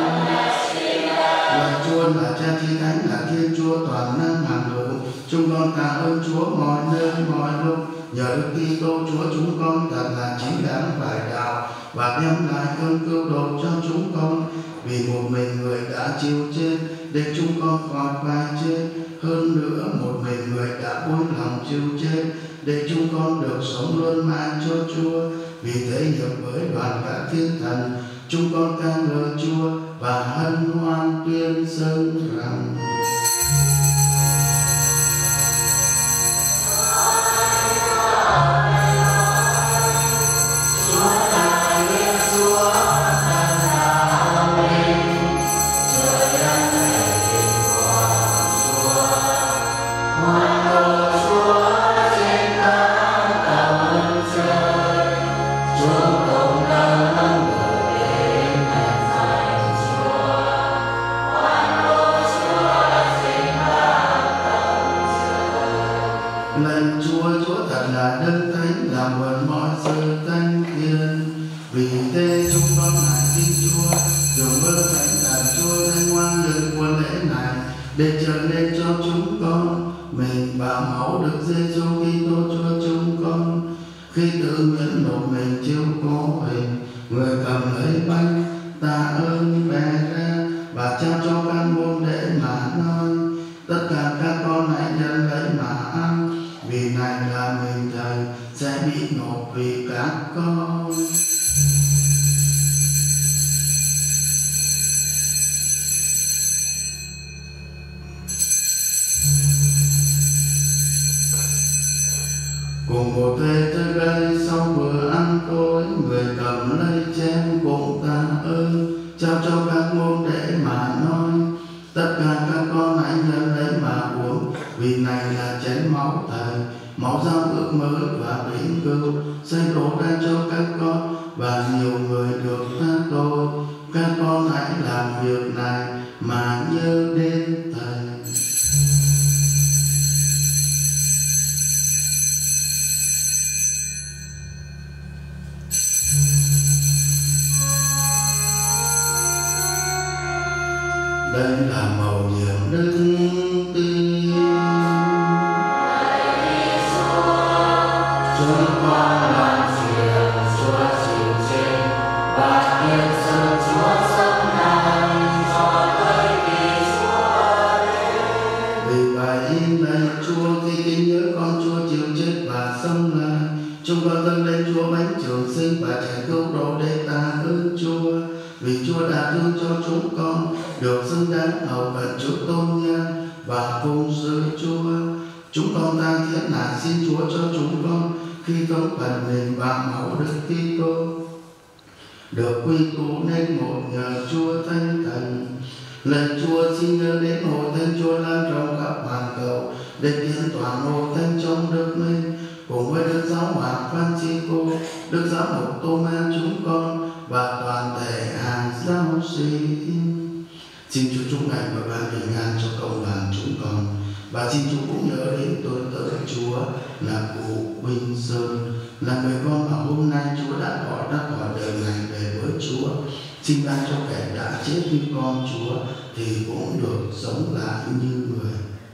[SPEAKER 5] Là Chúa là Cha Chí Thánh, là Thiên Chúa toàn năng hằng hữu. Chúng con tạ ơn Chúa mọi nơi mọi lúc, nhờ Đức Kitô Chúa chúng con thật là chính đáng phải đạo và đem lại ơn cứu độ cho chúng con. Vì một mình người đã chịu chết để chúng con khỏi phải chết, hơn nữa một mình người đã vui lòng chịu chết để chúng con được sống luôn mãi cho Chúa. Vì thế nhập với đoàn các thiên thần, chúng con ca ngợi Chúa và hân hoan tuyên xưng rằng: Lạy Chúa, Chúa thật là đấng thánh, là nguồn mọi sự thánh thiện. Vì thế chúng con lại xin Chúa dùng bữa thánh là Chúa thánh ngoan lực của lễ này để trở nên cho chúng con mình và máu được Giêsu Kitô Chúa chúng con. Khi tự nguyện nộp mình chiếu cố hình, người cầm lấy bánh tạ ơn bè ra và trao cho các môn đệ mà nói: tất cả các con hãy nhận lấy mà ăn, vì này là mình Thầy sẽ bị nộp vì các con. Cùng một thế tới đây sau bữa ăn tối, người cầm lấy chén cùng tạ ơn, trao cho các môn đệ mà nói: tất cả các con hãy nhận lấy mà uống, vì này là chén máu Thầy, máu giao ước mới và vĩnh cửu, sẽ đổ ra cho các con và nhiều người được tha tội. Các con hãy làm việc này mà nhớ đến Thầy. Đây là mầu nhiệm đức tin. Chúng con làm việc Chúa chịu chết. xứng đáng hầu cận Chúa tôn nhân và phụng sự Chúa. Chúng con tha thiết nài xin Chúa cho chúng con khi công phần mình bằng máu Đức Kitô được quy tụ nên một nhờ Chúa Thánh Thần. Lạy Chúa, xin nhớ đến hội thánh Chúa lan trong khắp hoàn cầu để tiến toàn hội thánh trong nước mình, cùng với Đức Giáo hoàng Francisco, Đức Giáo mục Tô-ma chúng con và toàn thể hàng giáo sĩ. Xin Chúa chúc ngài và ban bình an cho cộng đoàn chúng con, và xin Chúa cũng nhớ đến tôi tớ Chúa là cụ Bình Sơn, là người con mà hôm nay Chúa đã gọi ra khỏi đời này về với Chúa. Xin ban cho kẻ đã chết như con Chúa thì cũng được sống lại như người.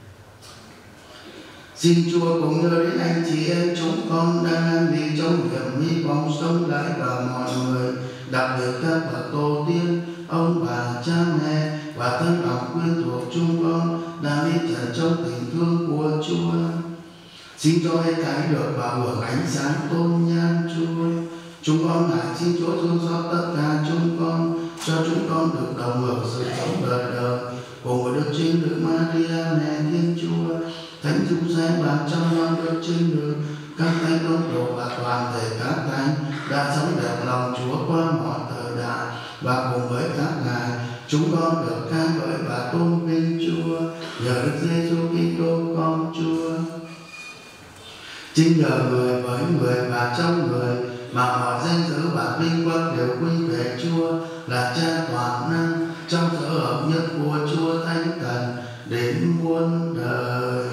[SPEAKER 5] Xin Chúa cũng nhớ đến anh chị em chúng con đang an vị trong niềm hy vọng sống lại vào mọi người, đặc biệt các bậc tổ tiên, ông bà, cha mẹ và thân bằng quyến thuộc chúng con đang đi trần trong tình thương của Chúa. Xin cho hết thảy được vào hưởng ánh sáng tôn nhan Chúa. Chúng con lại xin Chúa thương xót tất cả chúng con, cho chúng con được đồng hưởng sự sống đời đời cùng với Đức Trinh Nữ Maria mẹ Thiên Chúa, Thánh Giuse bàn trăm năm Đức Trinh Nữ, các thánh tông đồ và toàn thể các thánh đã sống đẹp lòng Chúa qua mọi thời đại, và cùng với các ngài chúng con được ca ngợi và tôn vinh Chúa nhờ Đức Giêsu Kitô con Chúa. Chính nhờ người, với người và trong người mà mọi danh dự và vinh quang đều quy về Chúa là Cha toàn năng, trong sở hợp nhất của Chúa Thánh Thần đến muôn đời.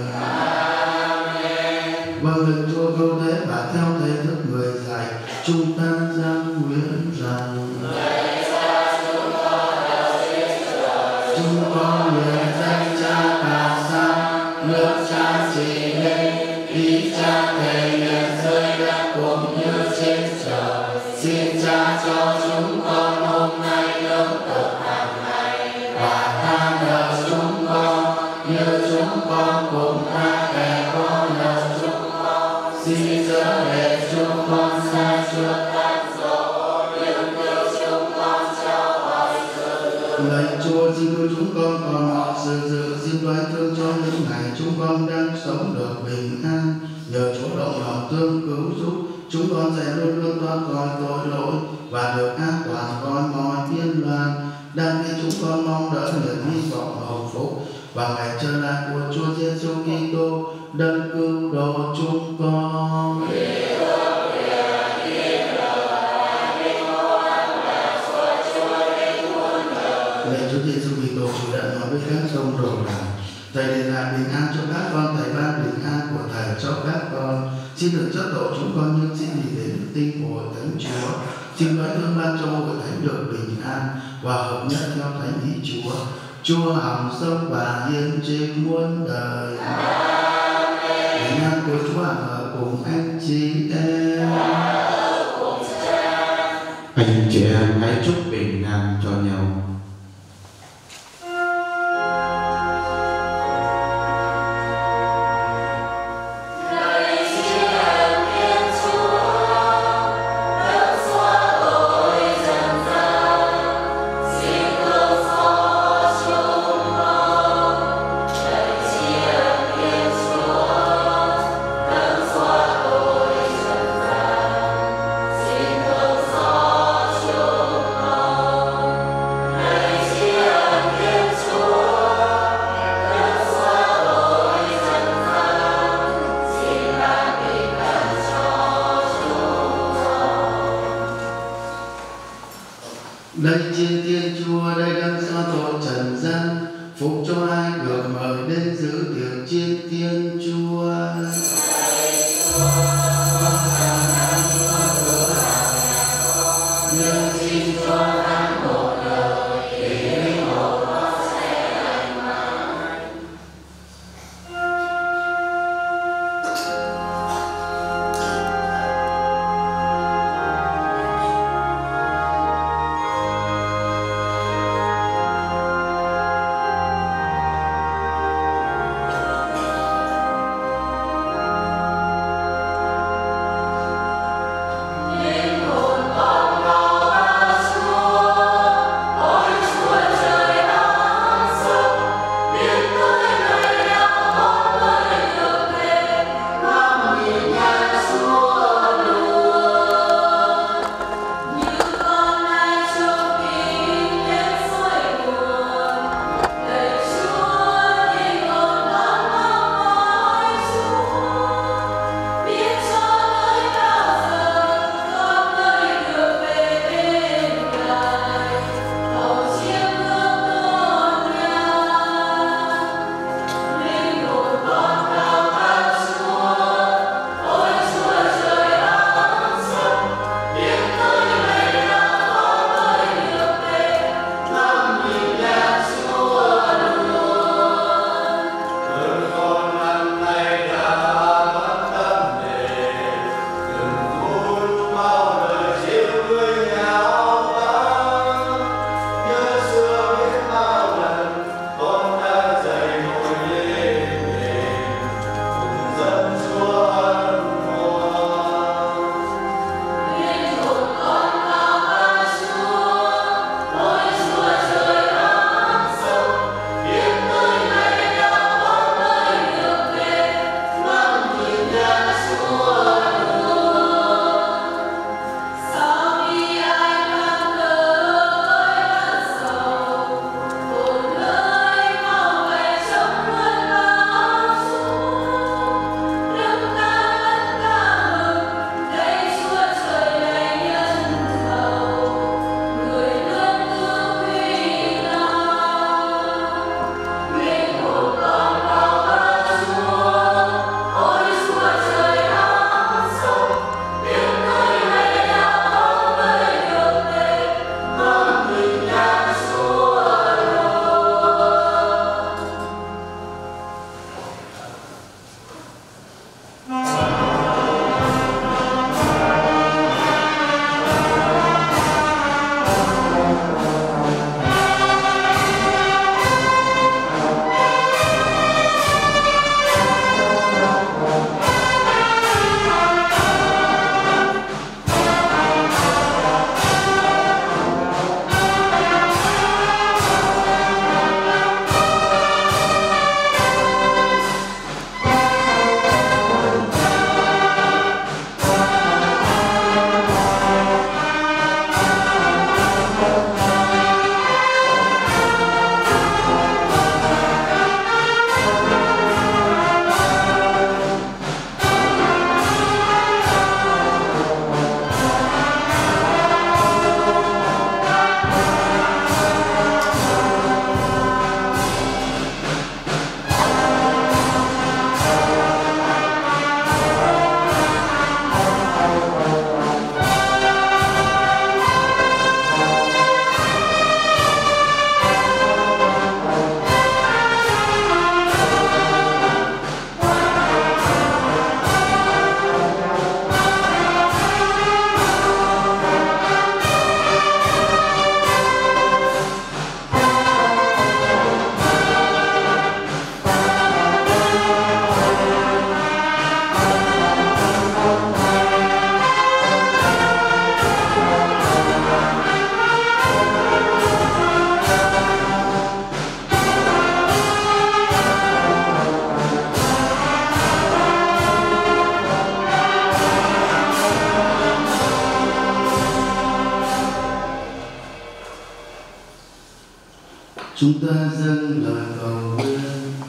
[SPEAKER 5] Amen. Vâng lời Chúa câu thế và theo thế thức người dạy, chúng ta giang nguyện rằng chúng con nguyện danh Cha cả sang, nước Cha trị nên, ý Cha thể hiện dưới đất cũng như trên trời. Xin Cha cho chúng con hôm nay lương thực hàng ngày, và tha nợ chúng con như chúng con cũng tha kẻ có nợ chúng con. Xin chớ để chúng con xa trước các dỗ, nhưng cứu chúng con cho mọi sự dữ. Lạy Chúa, xin cứu chúng con khỏi mọi sự dữ, xin đoái thương cho những ngày chúng con đang sống được bình an. Nhờ Chúa động lòng thương cứu giúp, chúng con sẽ luôn luôn thoát khỏi tội lỗi và được an toàn khỏi mọi biến loạn. Đang khi chúng con mong đợi niềm hy vọng hồng phúc và ngày trở lại của Chúa Giêsu Kitô đấng cứu độ chúng con. Lạy Chúa Giêsu Kitô, Chúa đã nói với các tông đồ rằng Thầy để lại bình an cho các con, Thầy ban bình an của Thầy cho các con. Xin được chất độ chúng con nhưng xin đi đến đức tin của Thánh Chúa. Xin nói thương ban cho hội thánh được bình an và hợp nhất theo thánh ý Chúa. Chúa hằng sống và yên trên muôn đời. Amen. Bình an của Chúa ở cùng anh chị em.
[SPEAKER 7] Anh chị em hãy chúc bình an cho nhau.
[SPEAKER 5] Đây trên Thiên Chúa, đây đang xóa tội trần gian, phục cho ai được mời đến giữ tiệc trên Thiên Chúa. Nhưng xin cho ăn một lời thì linh hồn nó sẽ lành mạnh. Chúng ta dâng lời cầu nguyện.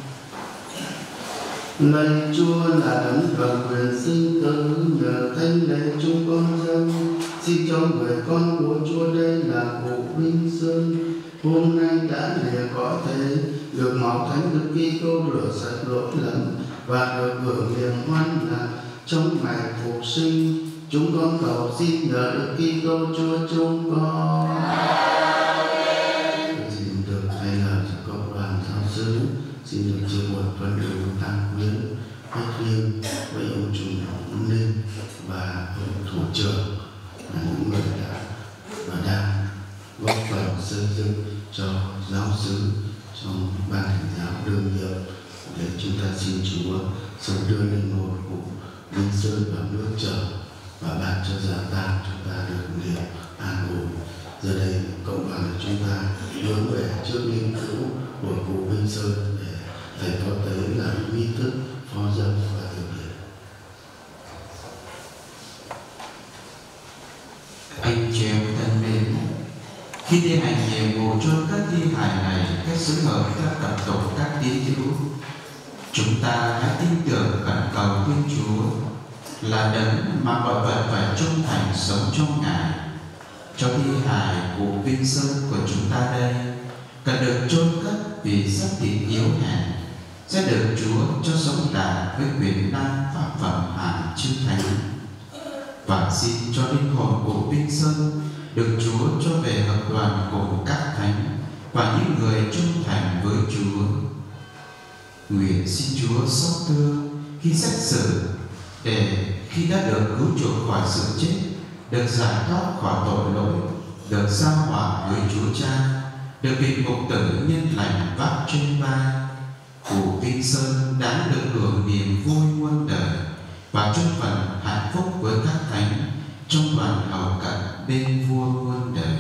[SPEAKER 5] Lạy Chúa là đấng cầm quyền sinh tử, nhờ thánh lễ chúng con dâng, xin cho người con của Chúa đây là cụ Vinh Sơn hôm nay đã lìa cõi thế, được máu thánh Đức Kitô rửa sạch lỗi lầm và được hưởng niềm hoan lạc trong ngày phục sinh. Chúng con cầu xin nhờ Đức Kitô Chúa chúng con. Xin được thay lời cho cộng đoàn giáo xứ, xin được chia buồn phân đủ tăng quyến hết riêng với ông chủ Hồng Ninh và ông thủ trưởng là những người đã và đang góp phần xây dựng cho giáo xứ trong ban hành giáo đương nhiệm, để chúng ta xin Chúa sớm đưa linh hồn của Vinh Sơn vào nước trời và ban cho gia tang chúng ta được niềm an ủi. Giờ đây cộng đoàn của chúng ta hướng về trước linh cữu của cụ Vinh Sơn để thầy phó tế làm nghi thức phó dâng và thực hiện.
[SPEAKER 7] Anh chị em thân mến, khi thi hành nhiệm vụ chôn các thi hài này cách xứng hợp các tập tục các tín hữu, chúng ta hãy tin tưởng khẩn cầu Thiên Chúa là đấng mà mọi vật phải trung thành sống trong Ngài. Cho thi hài của Vinh Sơn của chúng ta đây cần được chôn cất vì xác thịt yếu hèn sẽ được Chúa cho sống lại với quyền năng và phẩm hạnh chư thánh. Và xin cho linh hồn của Vinh Sơn được Chúa cho về hợp đoàn cùng các thánh và những người trung thành với Chúa. Nguyện xin Chúa xót thương khi xét xử, để khi đã được cứu chuộc khỏi sự chết, được giải thoát khỏi tội lỗi, được giao hòa với Chúa Cha, được vị mục tử nhân lành vác trên vai. Cụ Vinh Sơn đáng được hưởng niềm vui muôn đời và chung phần hạnh phúc với các thánh trong đoàn hầu cận bên vua muôn đời.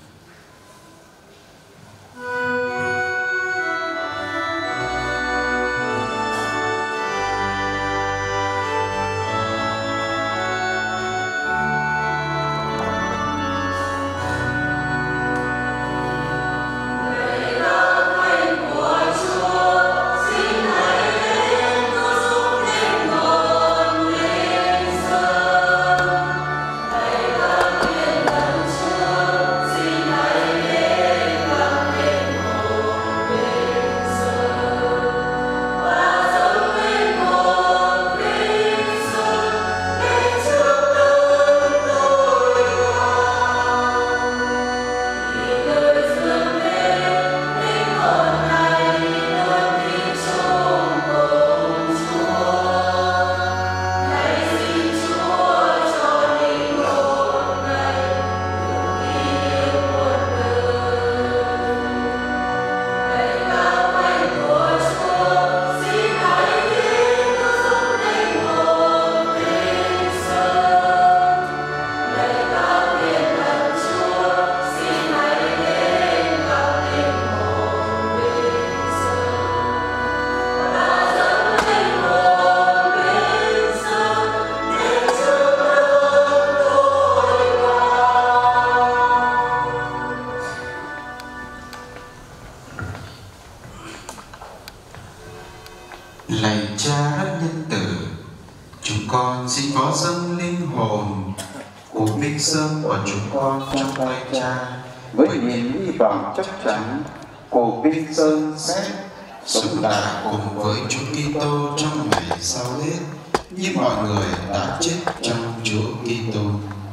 [SPEAKER 7] Lạy Cha rất nhân từ, chúng con xin có dâng linh hồn của Vinh Sơn của chúng con trong tay Cha, với niềm hy vọng chắc chắn của Vinh Sơn sẽ sống lại cùng với Chúa Kitô trong ngày sau hết, như mọi người đã chết trong Chúa Kitô.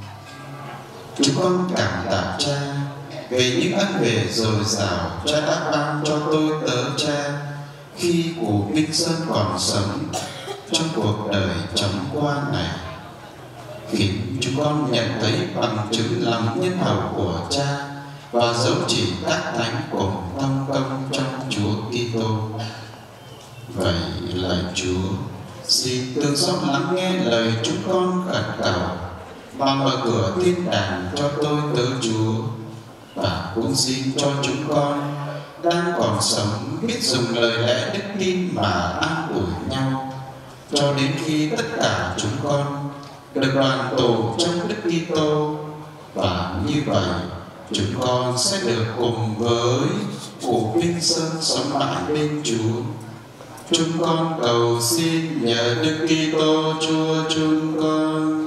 [SPEAKER 7] Chúng con cảm tạ Cha về những ân huệ dồi dào Cha đã ban cho tôi tớ Cha khi cụ Vinh Sơn còn sống trong cuộc đời chóng qua này, khiến chúng con nhận thấy bằng chứng lòng nhân hậu của Cha và dấu chỉ các thánh cùng thông công trong Chúa Kitô. Vậy lạy Chúa, xin thương xót lắng nghe lời chúng con khẩn cầu và mở cửa thiên đàng cho tôi tớ Chúa, và cũng xin cho chúng con đang còn sống biết dùng lời lẽ đức tin mà an ủi nhau, cho đến khi tất cả chúng con được đoàn tụ trong Đức Kitô, và như vậy chúng con sẽ được cùng với của Vinh Sơn sống mãi bên Chúa. Chúng con cầu xin nhờ Đức Kitô Chúa chúng con.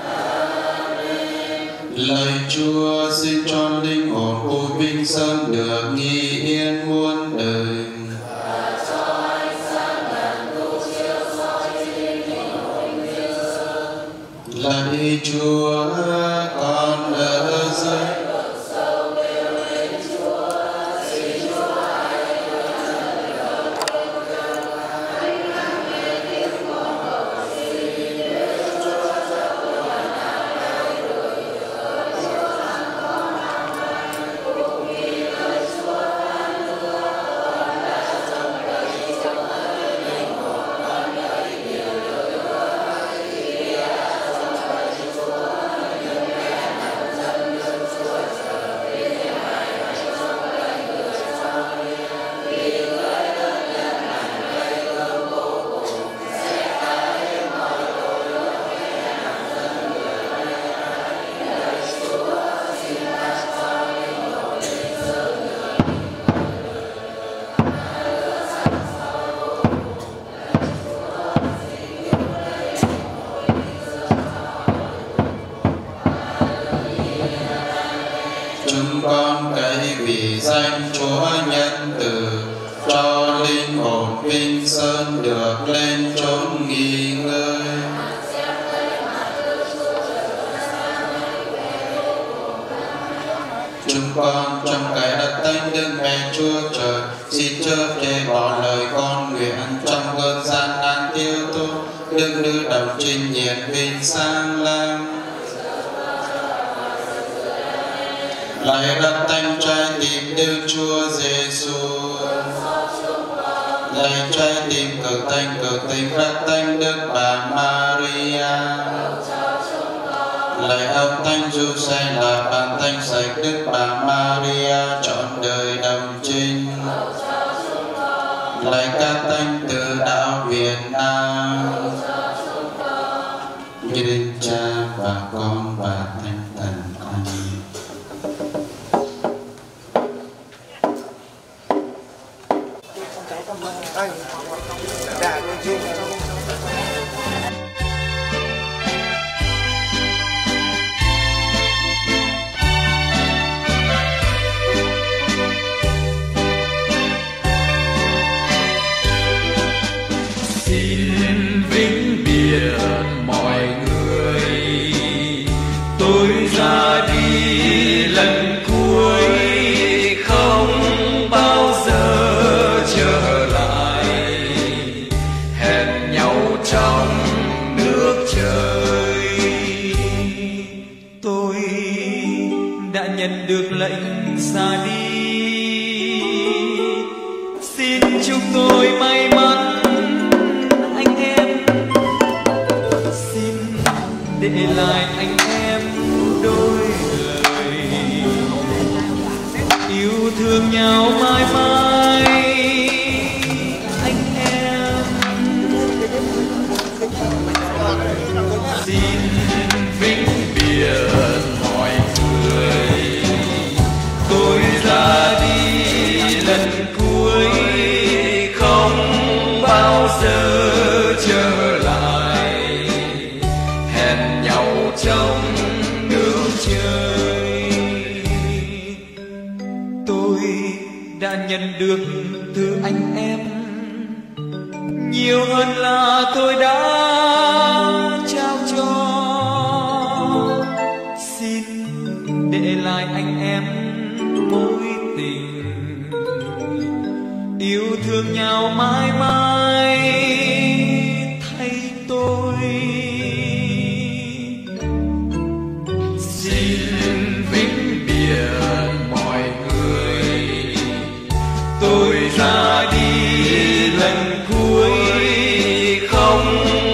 [SPEAKER 7] Lời Chúa xin cho linh hồn của Vinh Sơn được nghi yên muôn đời. Lạy Chúa, con ở dưới chúng con cậy vì danh Chúa nhân từ, cho linh hồn Vinh Sơn được lên chốn nghỉ ngơi. Chúng con trong cái đất thánh Đức Mẹ Chúa Trời xin chớ để bỏ lời con nguyện trong cơn gian nan tiêu tố, đừng đưa đồng trình nhiệt Vinh sang lam. Lạy đất thánh trái tim Đức Chúa Giêsu, lạy trái tim cực thanh cực tình đất thánh Đức Bà Maria, lạy ông thánh Giuse là bàn thánh sạch Đức Bà Maria trọn đời đồng trinh, lạy các thánh từ đạo Việt Nam, như Đức Cha và Con và Thánh Thần. Amen.
[SPEAKER 1] Xin vĩnh biệt mọi người, tôi ra đi lần cuối, không bao giờ trở lại. Hẹn nhau trong nước trời. Tôi đã nhận được lệnh ra đi. Xin chúc tôi may mắn. Để lại anh em đôi lời yêu thương nhau mãi mãi. Anh em xin vĩnh biệt mọi người, tôi ra đi lần cuối, không bao giờ trở lại. Trong nước trời, tôi đã nhận được từ anh em nhiều hơn là tôi đã trao cho. Xin để lại anh em mối tình, yêu thương nhau mãi mãi thay tôi. Mọi người, tôi ra đi lần cuối, không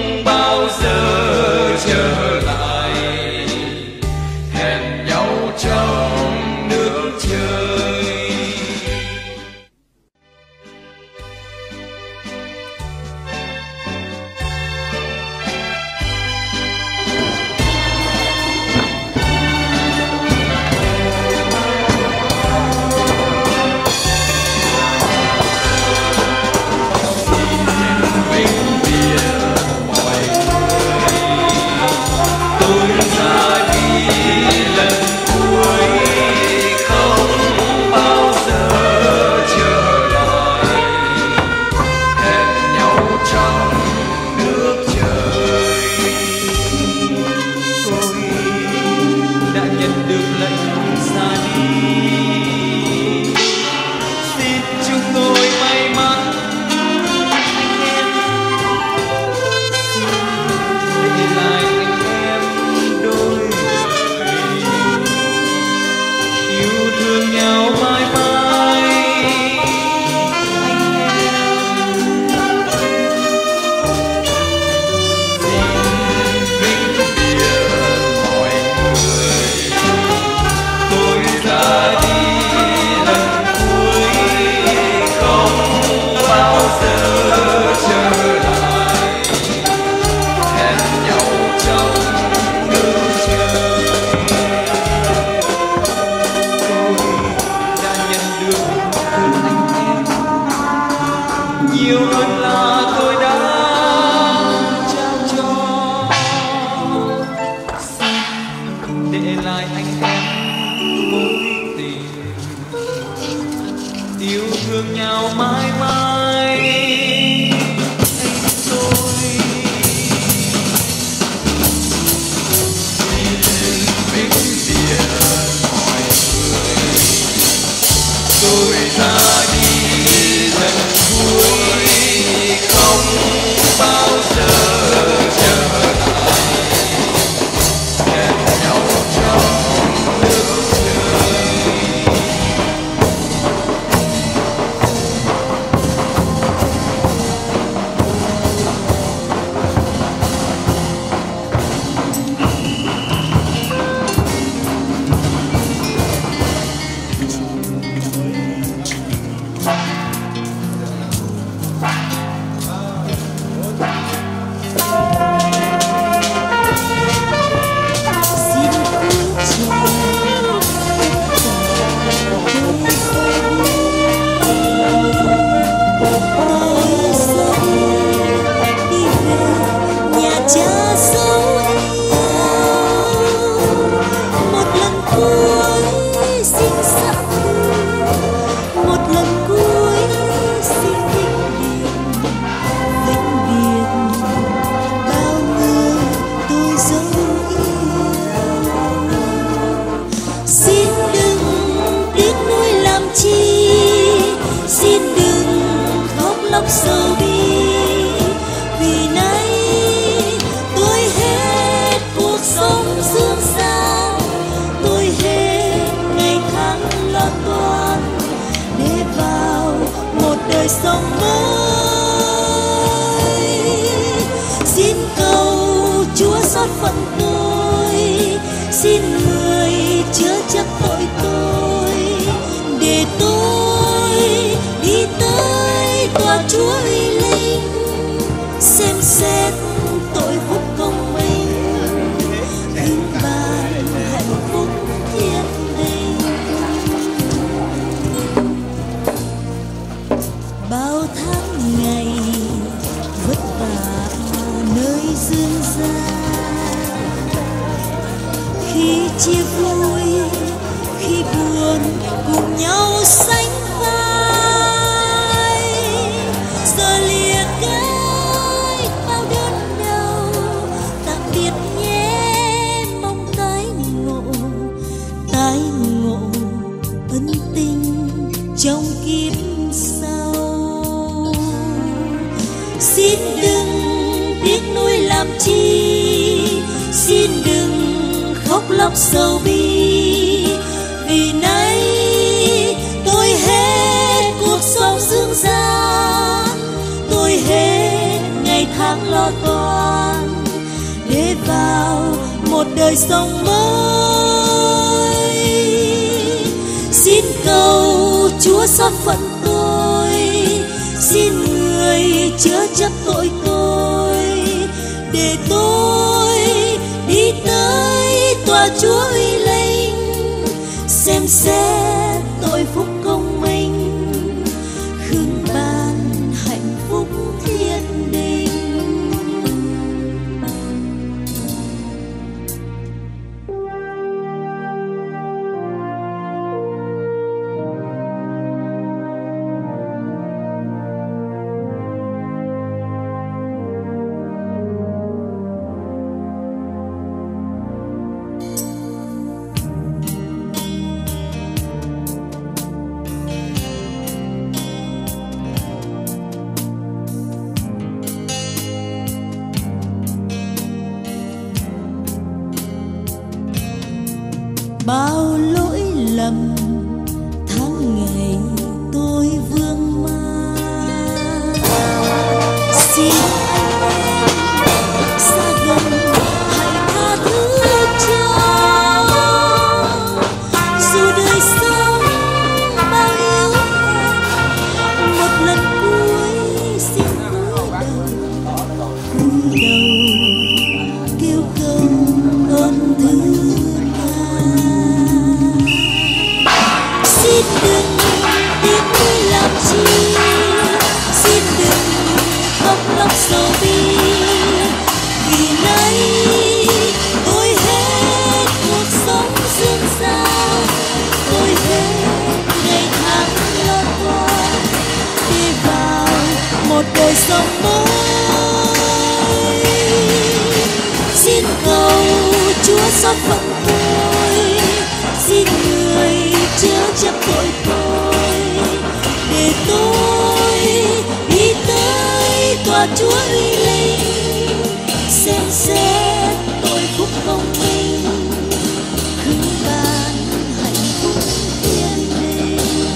[SPEAKER 3] phận tôi. Xin người chứa chấp tội tôi, để tôi đi tới tòa Chúa uy linh, xem xét tội phúc công minh, hương ban hạnh phúc thiên đình. Bao tháng ngày vất vả nơi dương gian, khi chia vui khi buồn cùng nhau sánh vai, giờ lìa cái bao đớn đau. Tạm biệt nhé, mong tái ngộ, tái ngộ ân tình trong kiếp sau. Xin đừng tiếc nuối làm chi, xin đừng khóc lóc sầu bi, vì nay tôi hết cuộc sống dương gian, tôi hết ngày tháng lo toan, để vào một đời sống mới. Xin cầu Chúa xót phận tôi, xin người chứa chấp tội tôi, để tôi đi tới tòa Chúa uy linh, xem xét tội phúc công minh, khương ban hạnh phúc thiên đình. Bao lỗi lầm tháng ngày tôi vương man, xin anh xa gần hãy tha thứ cho. Dù đời sống bao yêu hẹn, một lần cuối xin cúi đầu, cúi đầu kêu cầu ơn thứ. Xin đừng tiếc nuối làm chi, xin đừng khóc lóc sầu bi, vì nay tôi hết cuộc sống dương gian, tôi hết ngày tháng lo toan, đi vào một đời sống mới. Xin cầu Chúa xót phận tôi, xin người chứa chấp tội tôi, để tôi đi tới tòa Chúa uy linh, xem xét tội phúc công minh, khương ban hạnh phúc thiên đình.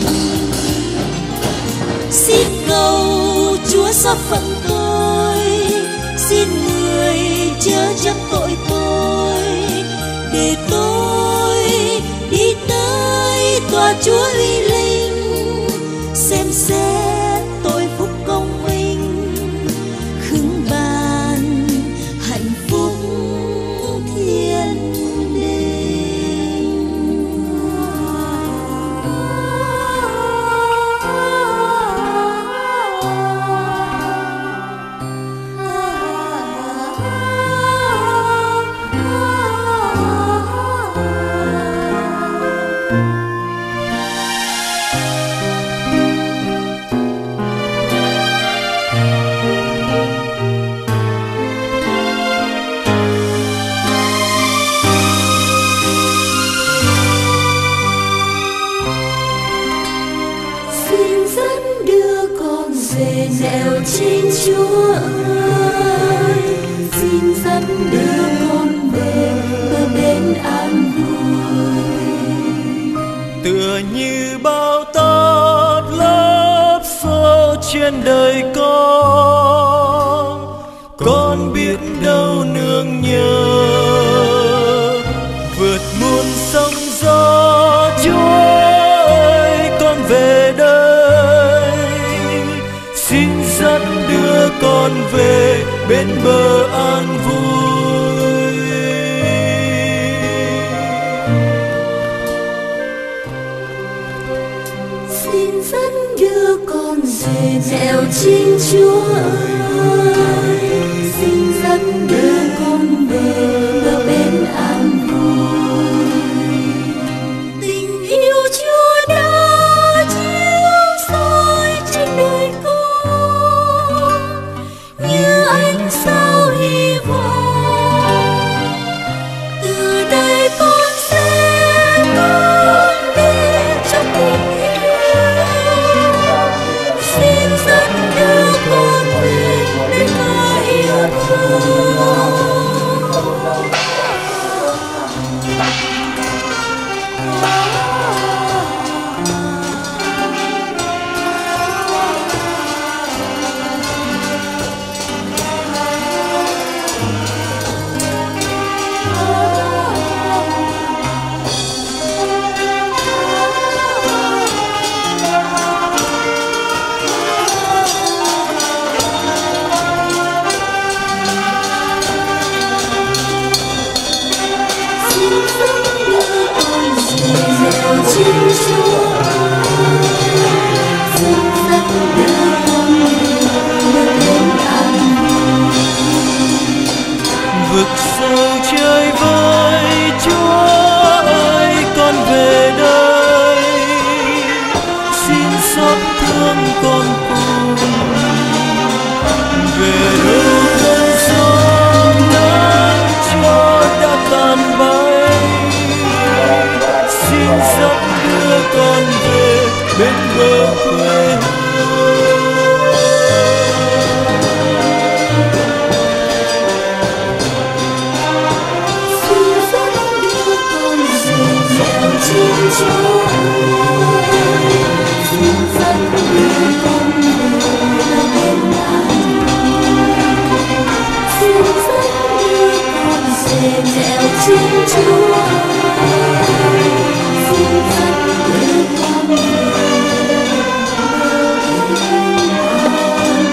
[SPEAKER 3] Xin cầu Chúa xót phận tôi, xin người chứa chấp tội tôi, để tôi đi tới tòa Chúa uy linh, xem xét tội phúc công minh, khương ban hạnh phúc thiên đình.
[SPEAKER 8] về nẻo chính Chúa ơi, xin dẫn đưa con về bờ bên an vui.
[SPEAKER 1] Tựa như bao tát lớp sâu trên đời con, con biết đâu nương nhờ con về bên bờ an vui.
[SPEAKER 8] Xin dẫn đưa con về nẻo Thiên Chúa ơi, xin dẫn đưa con về bờ bên an vui. Tình yêu Chúa đã chiếu soi trên đời con như ánh sao hy vọng. Từ đây con sẽ con đi trong tình yêu. Xin dẫn đưa con về bên bờ yêu thương.
[SPEAKER 1] Vực sâu chơi với Chúa ơi, con về đây xin xót thương con cùng về đâu cơn gió nắng cho đã tan bay. Xin dẫn đưa con về bên bờ quê hương.
[SPEAKER 8] Thiên Chúa ơi, xin dẫn đưa con về bên an vui. Xin dẫn đưa con về nẻo Thiên Chúa ơi, xin dẫn đưa con về bờ bên an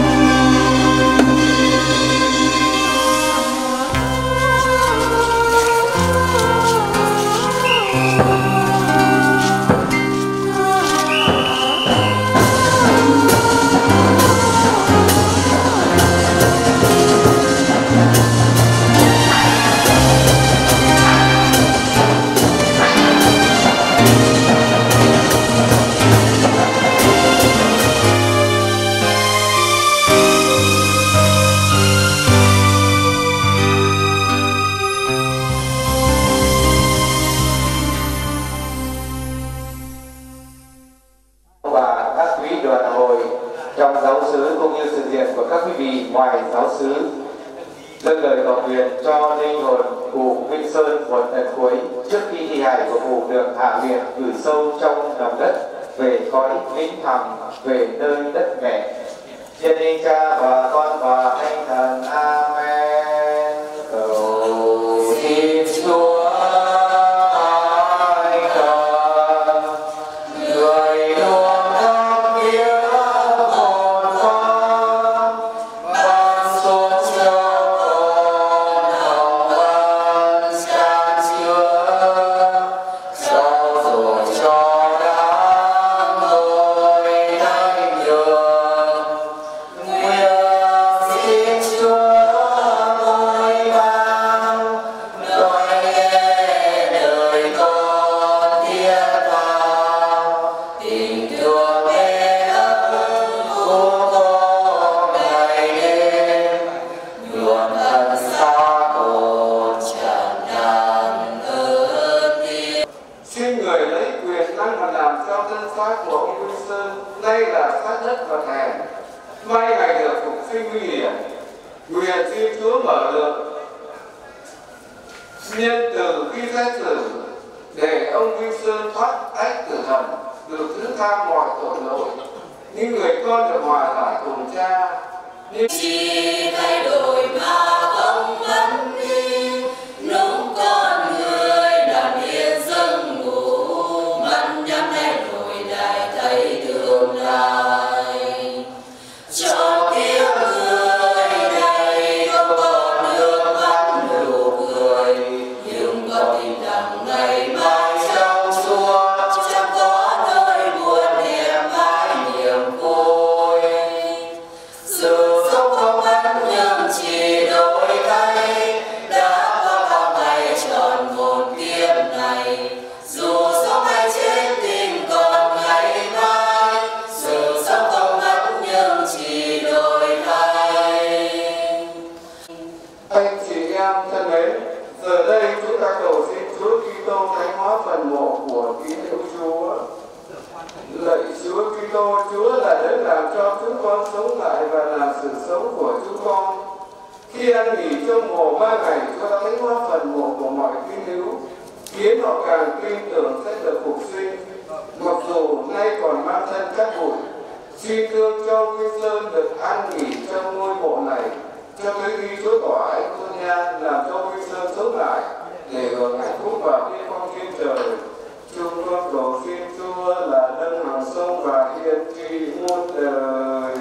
[SPEAKER 9] và các quý đoàn hội trong giáo xứ cũng như sự diện của các quý vị ngoài giáo xứ, dâng lời cầu nguyện cho linh hồn cụ Vinh Sơn một lần cuối trước khi thi hài của cụ được hạ liệt gửi sâu trong lòng đất về cõi vĩnh hằng, về nơi đất mẹ. Thiên linh Cha và Con và Thánh Thần. Amen. Cầu xin Chúa
[SPEAKER 2] nhân từ khi xét xử để ông Vinh Sơn thoát ách tử thần, được thứ tha mọi tội lỗi, những người con được hòa giải cùng cha. Nhưng
[SPEAKER 3] chỉ thay đổi mà không mất đi, nung con người đàn yên dâng ngủ, mắt nhắm thay đổi lại thấy tương lai cho kiếp người.
[SPEAKER 2] sự sống của chúng con. Khi ăn nghỉ trong mồ ba ngày, Chúa đã lấy hóa phần mộ của mọi tín hữu, khiến họ càng tin tưởng sẽ được phục sinh, mặc dù nay còn mang thân cát bụi. Xin thương cho Vinh Sơn được an nghỉ trong ngôi mộ này, cho tới khi Chúa tỏa ánh Chúa Nha làm cho Vinh Sơn sống lại để hưởng hạnh phúc và tiên phong trên trời. Chúng con cầu xin Chúa là đấng hằng sống và hiền trị muôn đời.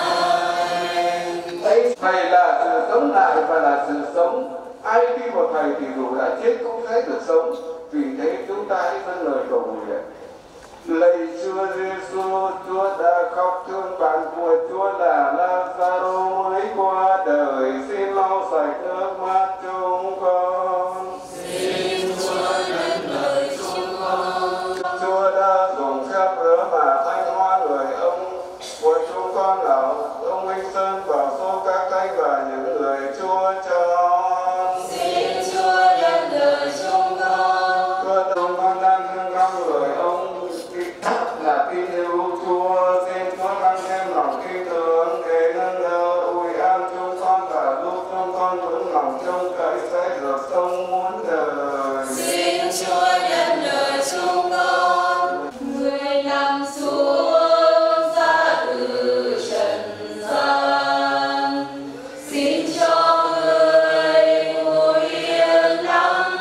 [SPEAKER 2] Ấy Thầy là sự sống lại và là sự sống. Ai khi một Thầy thì dù đã chết cũng thấy được sống. Vì thế chúng ta hãy dâng lời cầu nguyện. Lạy Chúa Giêsu, Chúa đã khóc thương bạn của Chúa là Lazaro mới qua đời, xin lau sạch nước mắt chúng con.
[SPEAKER 3] Xin Chúa nhận lời chúng con.
[SPEAKER 2] Chúa đã dùng phép rửa mà thanh hoa người ông của chúng con là ông Minh Sơn vào số các thánh và những người Chúa chọn.
[SPEAKER 3] Xin Chúa nhận lời chúng con.
[SPEAKER 2] Chúa chúng con đang thương năm người ông là tin yêu Chúa, xin Chúa tăng thêm lòng tin tưởng để nâng đỡ ủi an chúng con và giúp chúng con vững lòng trông cậy sẽ được sống muôn đời.
[SPEAKER 3] Xin Chúa nhận lời chúng con. Người nằm xuống ra từ trần gian, xin cho người ngồi yên lặng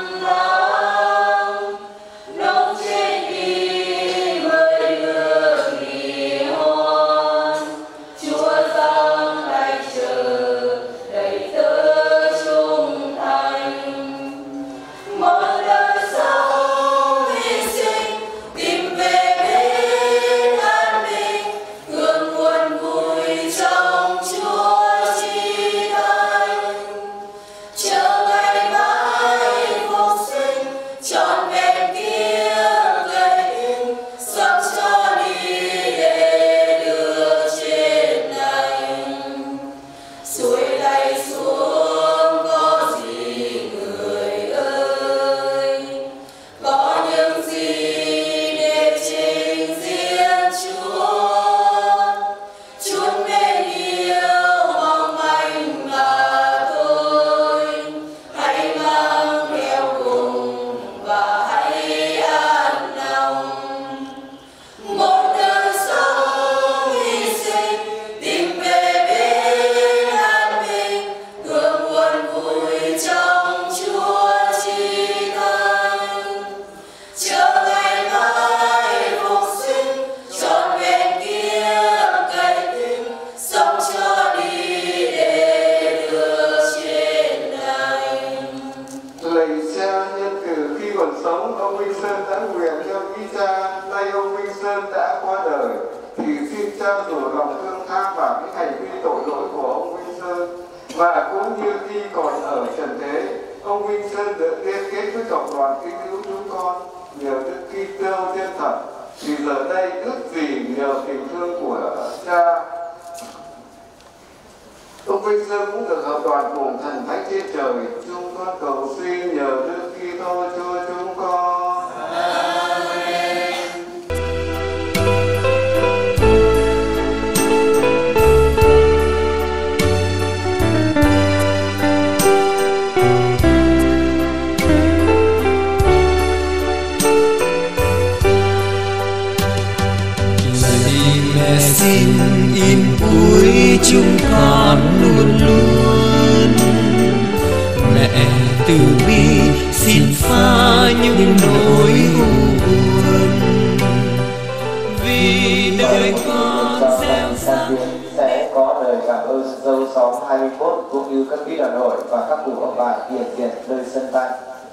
[SPEAKER 3] lặng, nông trên đi mới được kỳ hôn. Chúa giang tay chờ đầy tớ trung thành, một đời sống hy sinh tìm về bên an bình, hương buồn vui trong Chúa chi thánh, chờ ngày mai phục sinh trọn vẹn tiếng cây in, sống cho đi để được trên lành. Suối lạy xuống có gì người ơi, có những gì để trình diện Chúa. Chúng mến yêu mong manh mà thôi, hãy mang theo cùng và hãy an lòng. Một đời sống hy sinh tìm về bên an bình, hương buồn vui trong Chúa chi thánh, chờ ngày mai phục sinh trọn vẹn kiếp cậy tinh, sống cho đi để được trên lành.
[SPEAKER 2] Lạy Cha, nhân từ khi còn sống, ông Minh Sơn đã nguyện theo ý Cha, nay ông Minh Sơn đã qua đời, thì xin Cha rủ lòng thương tha vào những hành vi tội lỗi của ông Minh Sơn, và cũng như khi còn ở trần thế, ông Minh Sơn được liên kết với cộng đoàn tín hữu chúng con nhờ Đức Kitô thiên thần, thì giờ đây ước gì nhờ tình thương của Cha, ông Minh Sơn cũng được hợp đoàn cùng thần thánh trên trời. Chúng con cầu xin nhờ Đức Kitô Chúa chúng con. Amen.
[SPEAKER 1] Lạy mẹ xin in ủi chúng con luôn luôn, mẹ từ bi xin phá những nỗi u buồn, vì đời con gieo rắc.
[SPEAKER 9] Sẽ có lời cảm ơn dâu xóm hai mươi mốt cũng như các quý đoàn hội và các cụ ông bà hiện diện nơi sân tay.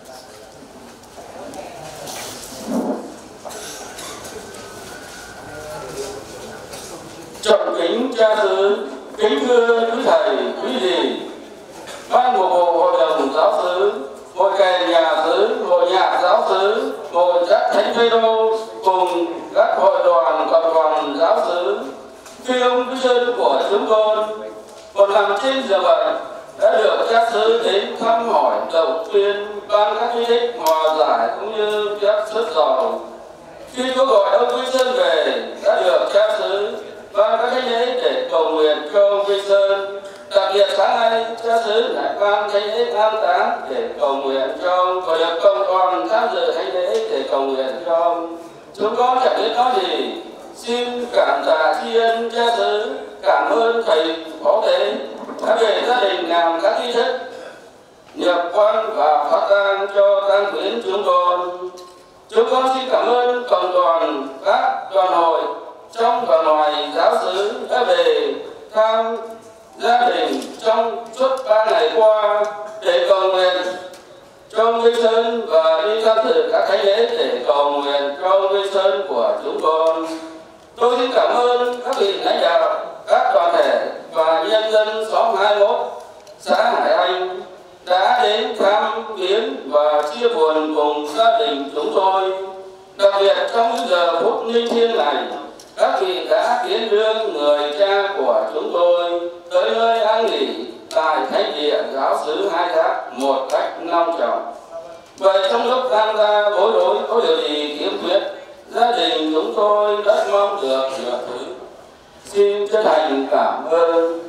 [SPEAKER 10] Trọng kính cha xứ, kính thưa quý thầy, quý dì, ban của bộ hội đồng giáo xứ, hội kèn nhà xứ, hội nhạc giáo xứ, hội giác thánh Phêrô cùng các hội đoàn cộng đoàn giáo xứ, phi ông quý dân của chúng con, còn nằm trên giường bệnh đã được cha xứ đến thăm hỏi, động viên, ban các chi ích hòa giải cũng như các suất giàu. Khi có gọi ông quý dân về đã được cha xứ ban các lễ để cầu nguyện cho ông Vinh Sơn. Đặc biệt sáng nay cha xứ lại ban thánh lễ an táng để cầu nguyện cho ông và được công đoàn tham dự thánh lễ để cầu nguyện cho ông. Chúng con chẳng biết nói gì, xin cảm tạ tri ân cha xứ, cảm ơn thầy phó tế đã về gia đình làm các nghi thức nhập quan và phát tang cho tang quyến chúng con. Chúng con xin cảm ơn cộng đoàn các đoàn hội trong và ngoài giáo xứ đã về thăm gia đình trong suốt ba ngày qua để cầu nguyện cho ông Vinh Sơn và đi tham dự các thánh lễ để cầu nguyện cho ông Vinh Sơn của chúng con. Tôi xin cảm ơn các vị lãnh đạo, các đoàn thể và nhân dân xóm hai mươi mốt, xã Hải Anh đã đến thăm viếng và chia buồn cùng gia đình chúng tôi. Đặc biệt trong những giờ phút linh thiêng này, các vị đã tiến đưa người cha của chúng tôi tới nơi an nghỉ tại thánh địa giáo xứ Hai Thác một cách long trọng. Vậy trong lúc tham gia bối rối có điều gì khiếm khuyết, gia đình chúng tôi rất mong được sửa thứ. Xin chân thành cảm ơn.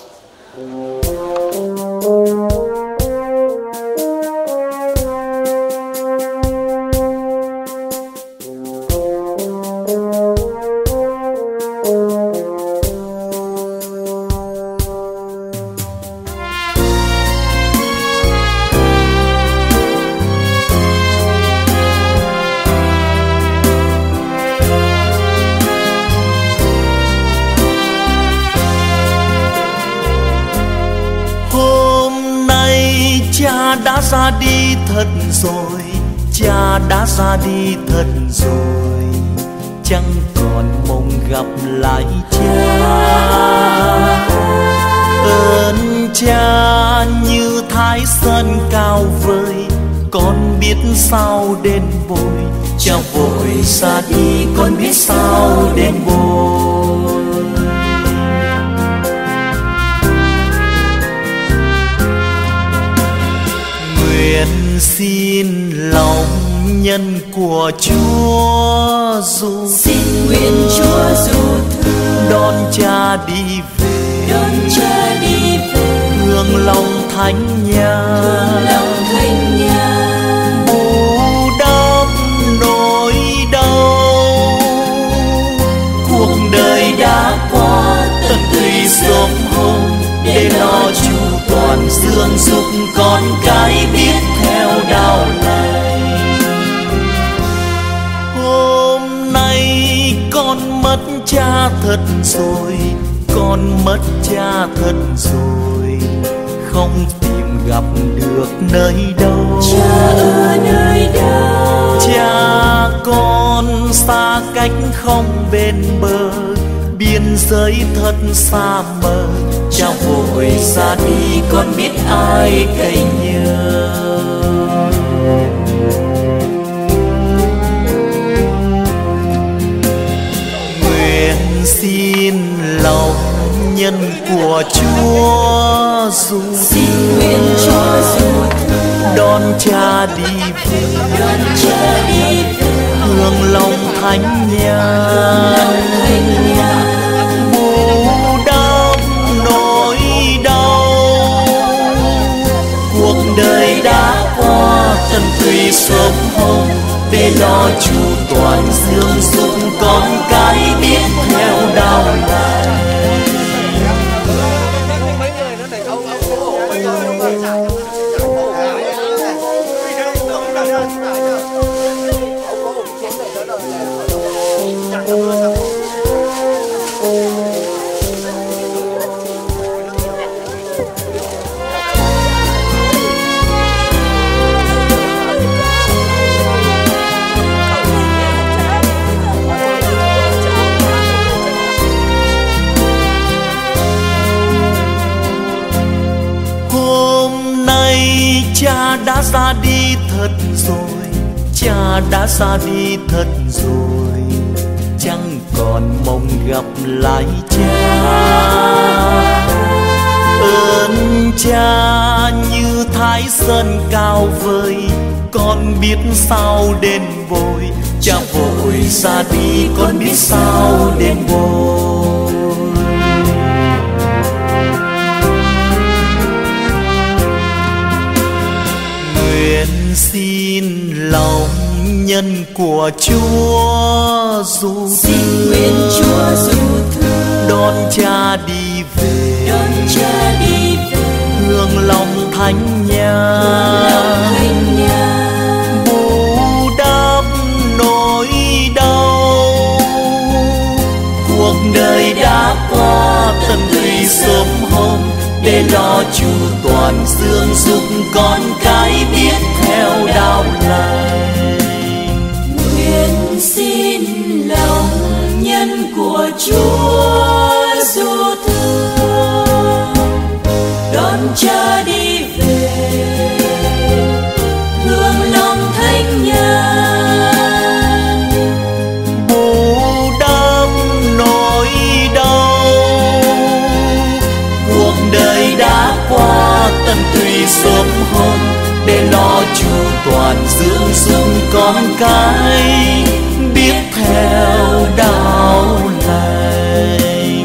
[SPEAKER 1] Cha đã ra đi thật rồi, cha đã ra đi thật rồi, chẳng còn mong gặp lại cha. Ơn cha như Thái Sơn cao vời, con biết sao đến vội. Cha vội ra đi, con biết sao đến vội. Nguyện xin lòng nhân của Chúa dù,
[SPEAKER 8] xin nguyện Chúa dù thương
[SPEAKER 1] đón cha đi về,
[SPEAKER 8] đón cha đi về
[SPEAKER 1] thương lòng thánh nhà,
[SPEAKER 8] thương lòng thánh nhà,
[SPEAKER 1] bù đắp nỗi đau cuộc đời đã qua, tận tùy sớm hôm để lo chu toàn dương giúp con cái biết theo đạo lành. Hôm nay con mất cha thật rồi, con mất cha thật rồi, không tìm gặp được nơi đâu.
[SPEAKER 8] Cha ở nơi đâu?
[SPEAKER 1] Cha con xa cách không bên bờ, biên giới thật xa mờ. Cha vội ra đi, con biết ai cậy nhờ. Nguyện xin lòng nhân của Chúa dù,
[SPEAKER 8] xin nguyện Chúa dù
[SPEAKER 1] đón cha đi về,
[SPEAKER 8] đón cha đi về
[SPEAKER 1] thương lòng thánh nhà,
[SPEAKER 8] thánh nhà,
[SPEAKER 1] bù đắp nỗi đau cuộc đời đã qua, tận tùy sớm hôm để lo chu toàn dương giúp con cái biết theo đạo lành. Cha đã ra đi thật rồi, cha đã ra đi thật rồi, chẳng còn mong gặp lại cha. Ơn cha như Thái Sơn cao vời, con biết sao đến vội. Cha vội ra đi, con biết sao đến vội. xin lòng nhân của Chúa dù
[SPEAKER 8] xin nguyện Chúa dù thương
[SPEAKER 1] đón cha đi về,
[SPEAKER 8] đón cha đi về
[SPEAKER 1] hương lòng thánh nhà,
[SPEAKER 8] thánh nhà
[SPEAKER 1] bù đắp nỗi đau. Cuộc đời đã qua tận tùy sớm hôm để lo chu toàn dương dục con cái biết theo đạo lành.
[SPEAKER 8] Nguyện xin lòng nhân của Chúa dù thương đón cha đi về hương lòng thánh nhà,
[SPEAKER 1] bù đắp nỗi đau. Cuộc đời đã qua tận tùy sớm hôm để lo chu toàn dưỡng dục con cái biết theo đạo lành.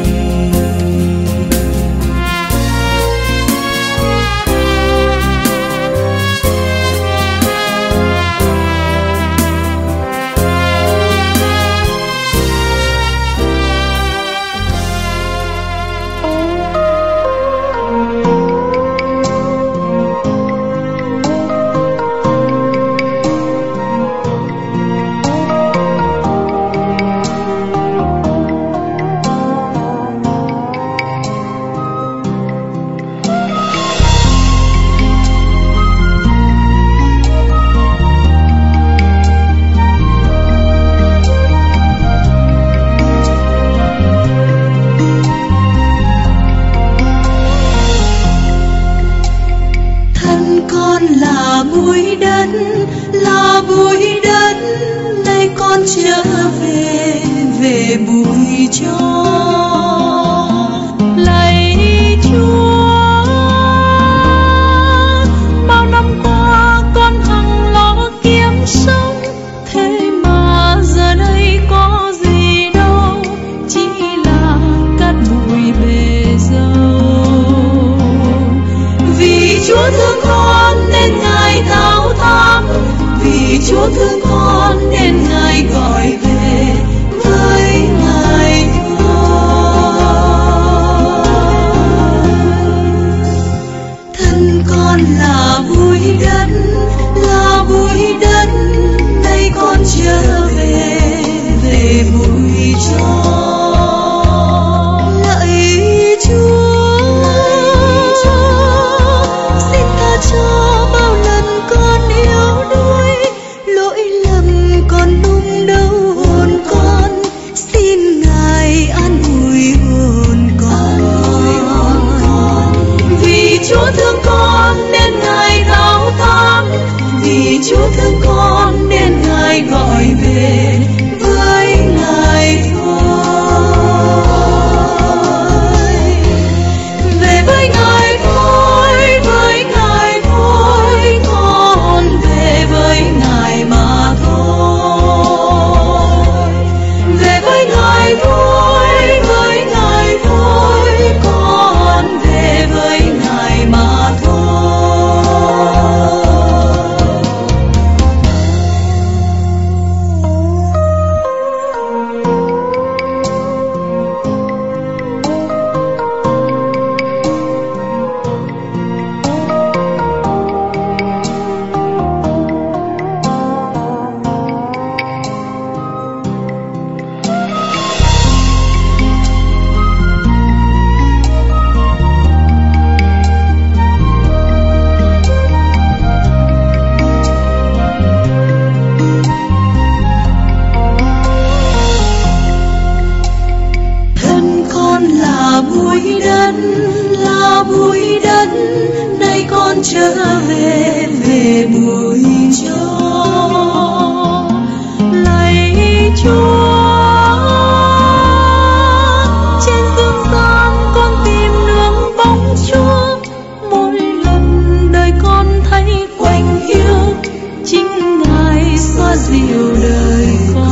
[SPEAKER 8] trở về về bụi cho lạy Chúa. Bao năm qua con hằng lo kiếm sống, thế mà giờ đây có gì đâu, chỉ là cát bụi bề dâu. Vì Chúa thương con nên Ngài thao thác, vì Chúa thương con nên Ngài gọi về với Ngài thôi. Thân con là bụi đất, là bụi đất, nay con trở về về bụi cho. Lạy Chúa, xin tha cho bao lần con yếu đuối, lỗi lầm còn nung đau hồn con, xin Ngài an ủi hồn con. Vì Chúa thương con nên Ngài thao thác, vì Chúa thương con nên Ngài gọi về với Ngài thôi. Về với Ngài thôi, với Ngài thôi, con về với Ngài mà thôi. Về với Ngài thôi, với Ngài thôi, con về với Ngài mà thôi. Thân con là bụi đất, là bụi đất, nay con trở về về bụi cho. Lạy Chúa, trên dương gian con tìm nương bóng Chúa, mỗi lần đời con thấy quạnh hiu, chính Ngài xoa dịu đời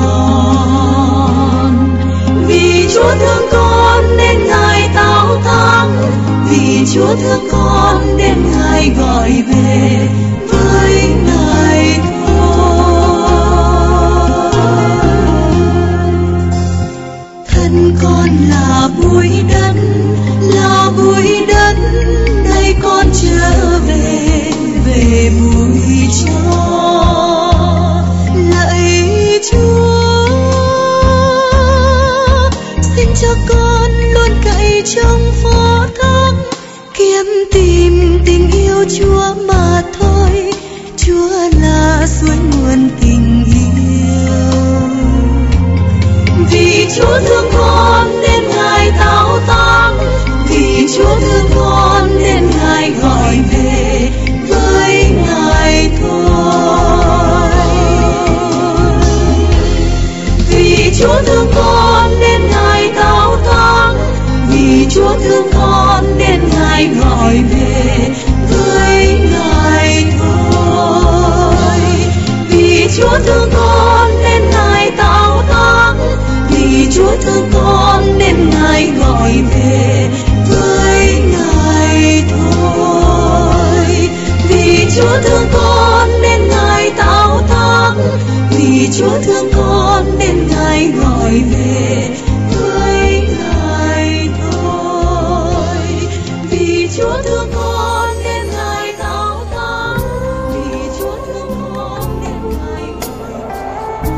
[SPEAKER 8] con. Vì Chúa thương con nên Ngài thao thác, vì Chúa thương con nên Ngài gọi về với Ngài yêu Chúa mà thôi. Chúa là suối nguồn tình yêu. Vì Chúa thương con nên Ngài táo táng, vì Chúa thương con nên Ngài gọi về với Ngài thôi. Vì Chúa thương con nên Ngài táo táng, vì Chúa thương con nên Ngài gọi về với Ngài thôi. Vì Chúa thương con nên Ngài táo táng, vì Chúa thương con nên Ngài gọi về với Ngài thôi. Vì Chúa thương con nên Ngài táo táng, vì Chúa thương con nên Ngài gọi về với Ngài thôi. Vì Chúa thương con nên Ngài táo táng, vì Chúa thương con nên Ngài gọi về.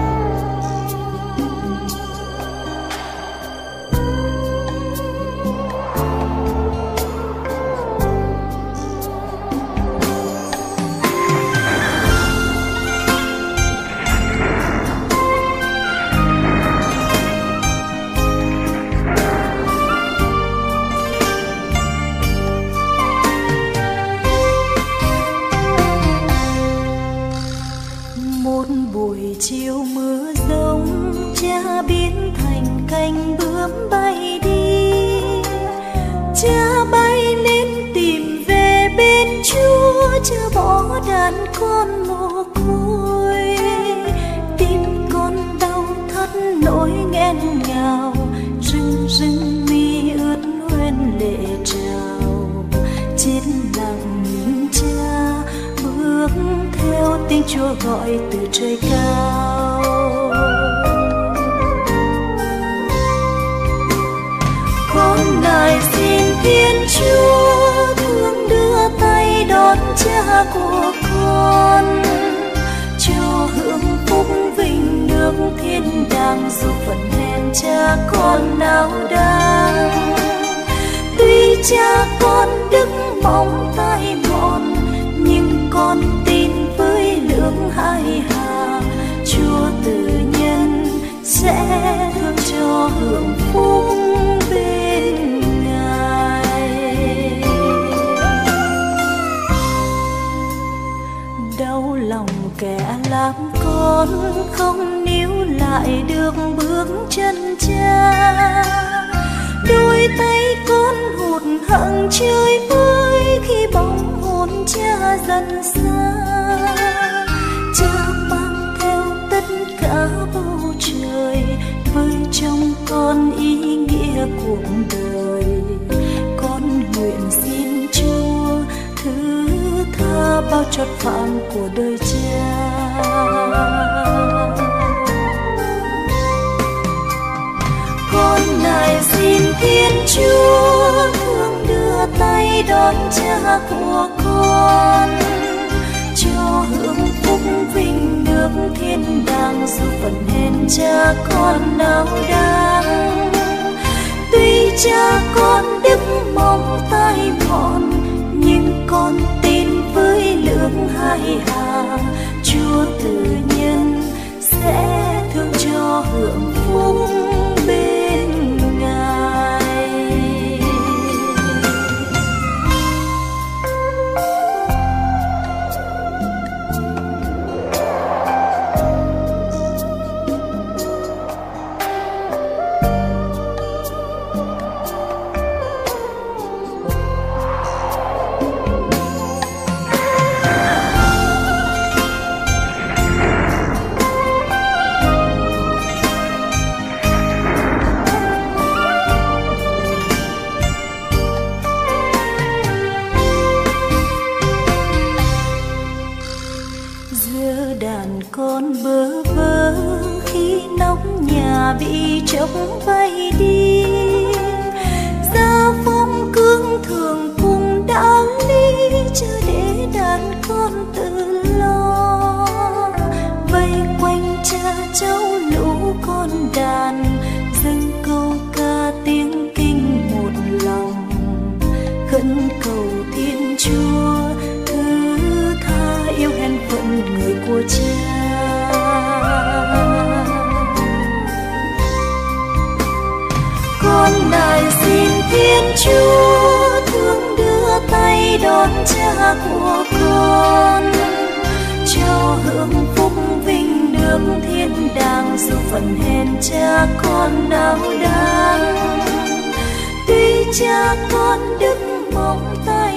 [SPEAKER 8] Một buổi chiều mưa rông, cha biến thành cánh bướm bay đi. Cha bay lên tìm về bên Chúa, cha bỏ đàn con mồ côi. Tim con đau thắt nỗi nghẹn ngào, rưng rưng mi ướt hoen lệ trào. Chết lặng nhìn cha bước theo tiếng Chúa gọi từ trời cao. Con lại xin Thiên Chúa thương đưa tay đón cha của con, cho hưởng phúc vinh nước thiên đàng, dù phận hèn cha con nào đang. Tuy cha con đức mong tai mòn, nhưng con tin với lượng hai hà, Chúa từ nhân sẽ thương cho hưởng phúc bên Ngài. Đau lòng kẻ làm con không níu lại được bước chân cha. Đôi tay con hụt hẫng chơi vơi khi bóng hồn cha dần xa. Cha mang theo tất cả bầu trời, với trong con ý nghĩa cuộc đời. Con nguyện xin Chúa thứ tha bao trót phạm của đời cha. Con lại xin Thiên Chúa thương đưa tay đón cha của con, cho hưởng phúc vinh nước thiên đàng, dù phận hèn cha con nào đang. Tuy cha con đức mong tai mòn, nhưng con tin với lượng hai hà, Chúa từ nhân sẽ thương cho hưởng phúc bên Ngài. Con bơ vơ khi nóc nhà bị chốc bay đi, gia phong cương thường cùng đã ly, chưa để đàn con tự lo. Vây quanh cha cháu lũ con đàn, dâng câu ca tiếng kinh một lòng, khấn cầu Thiên Chúa của Cha. Con lại xin Thiên Chúa thương đưa tay đón Cha của con, cho hưởng phúc vinh được thiên đàng, dù phần hèn Cha con nào đáng. Tuy Cha con đức mong tay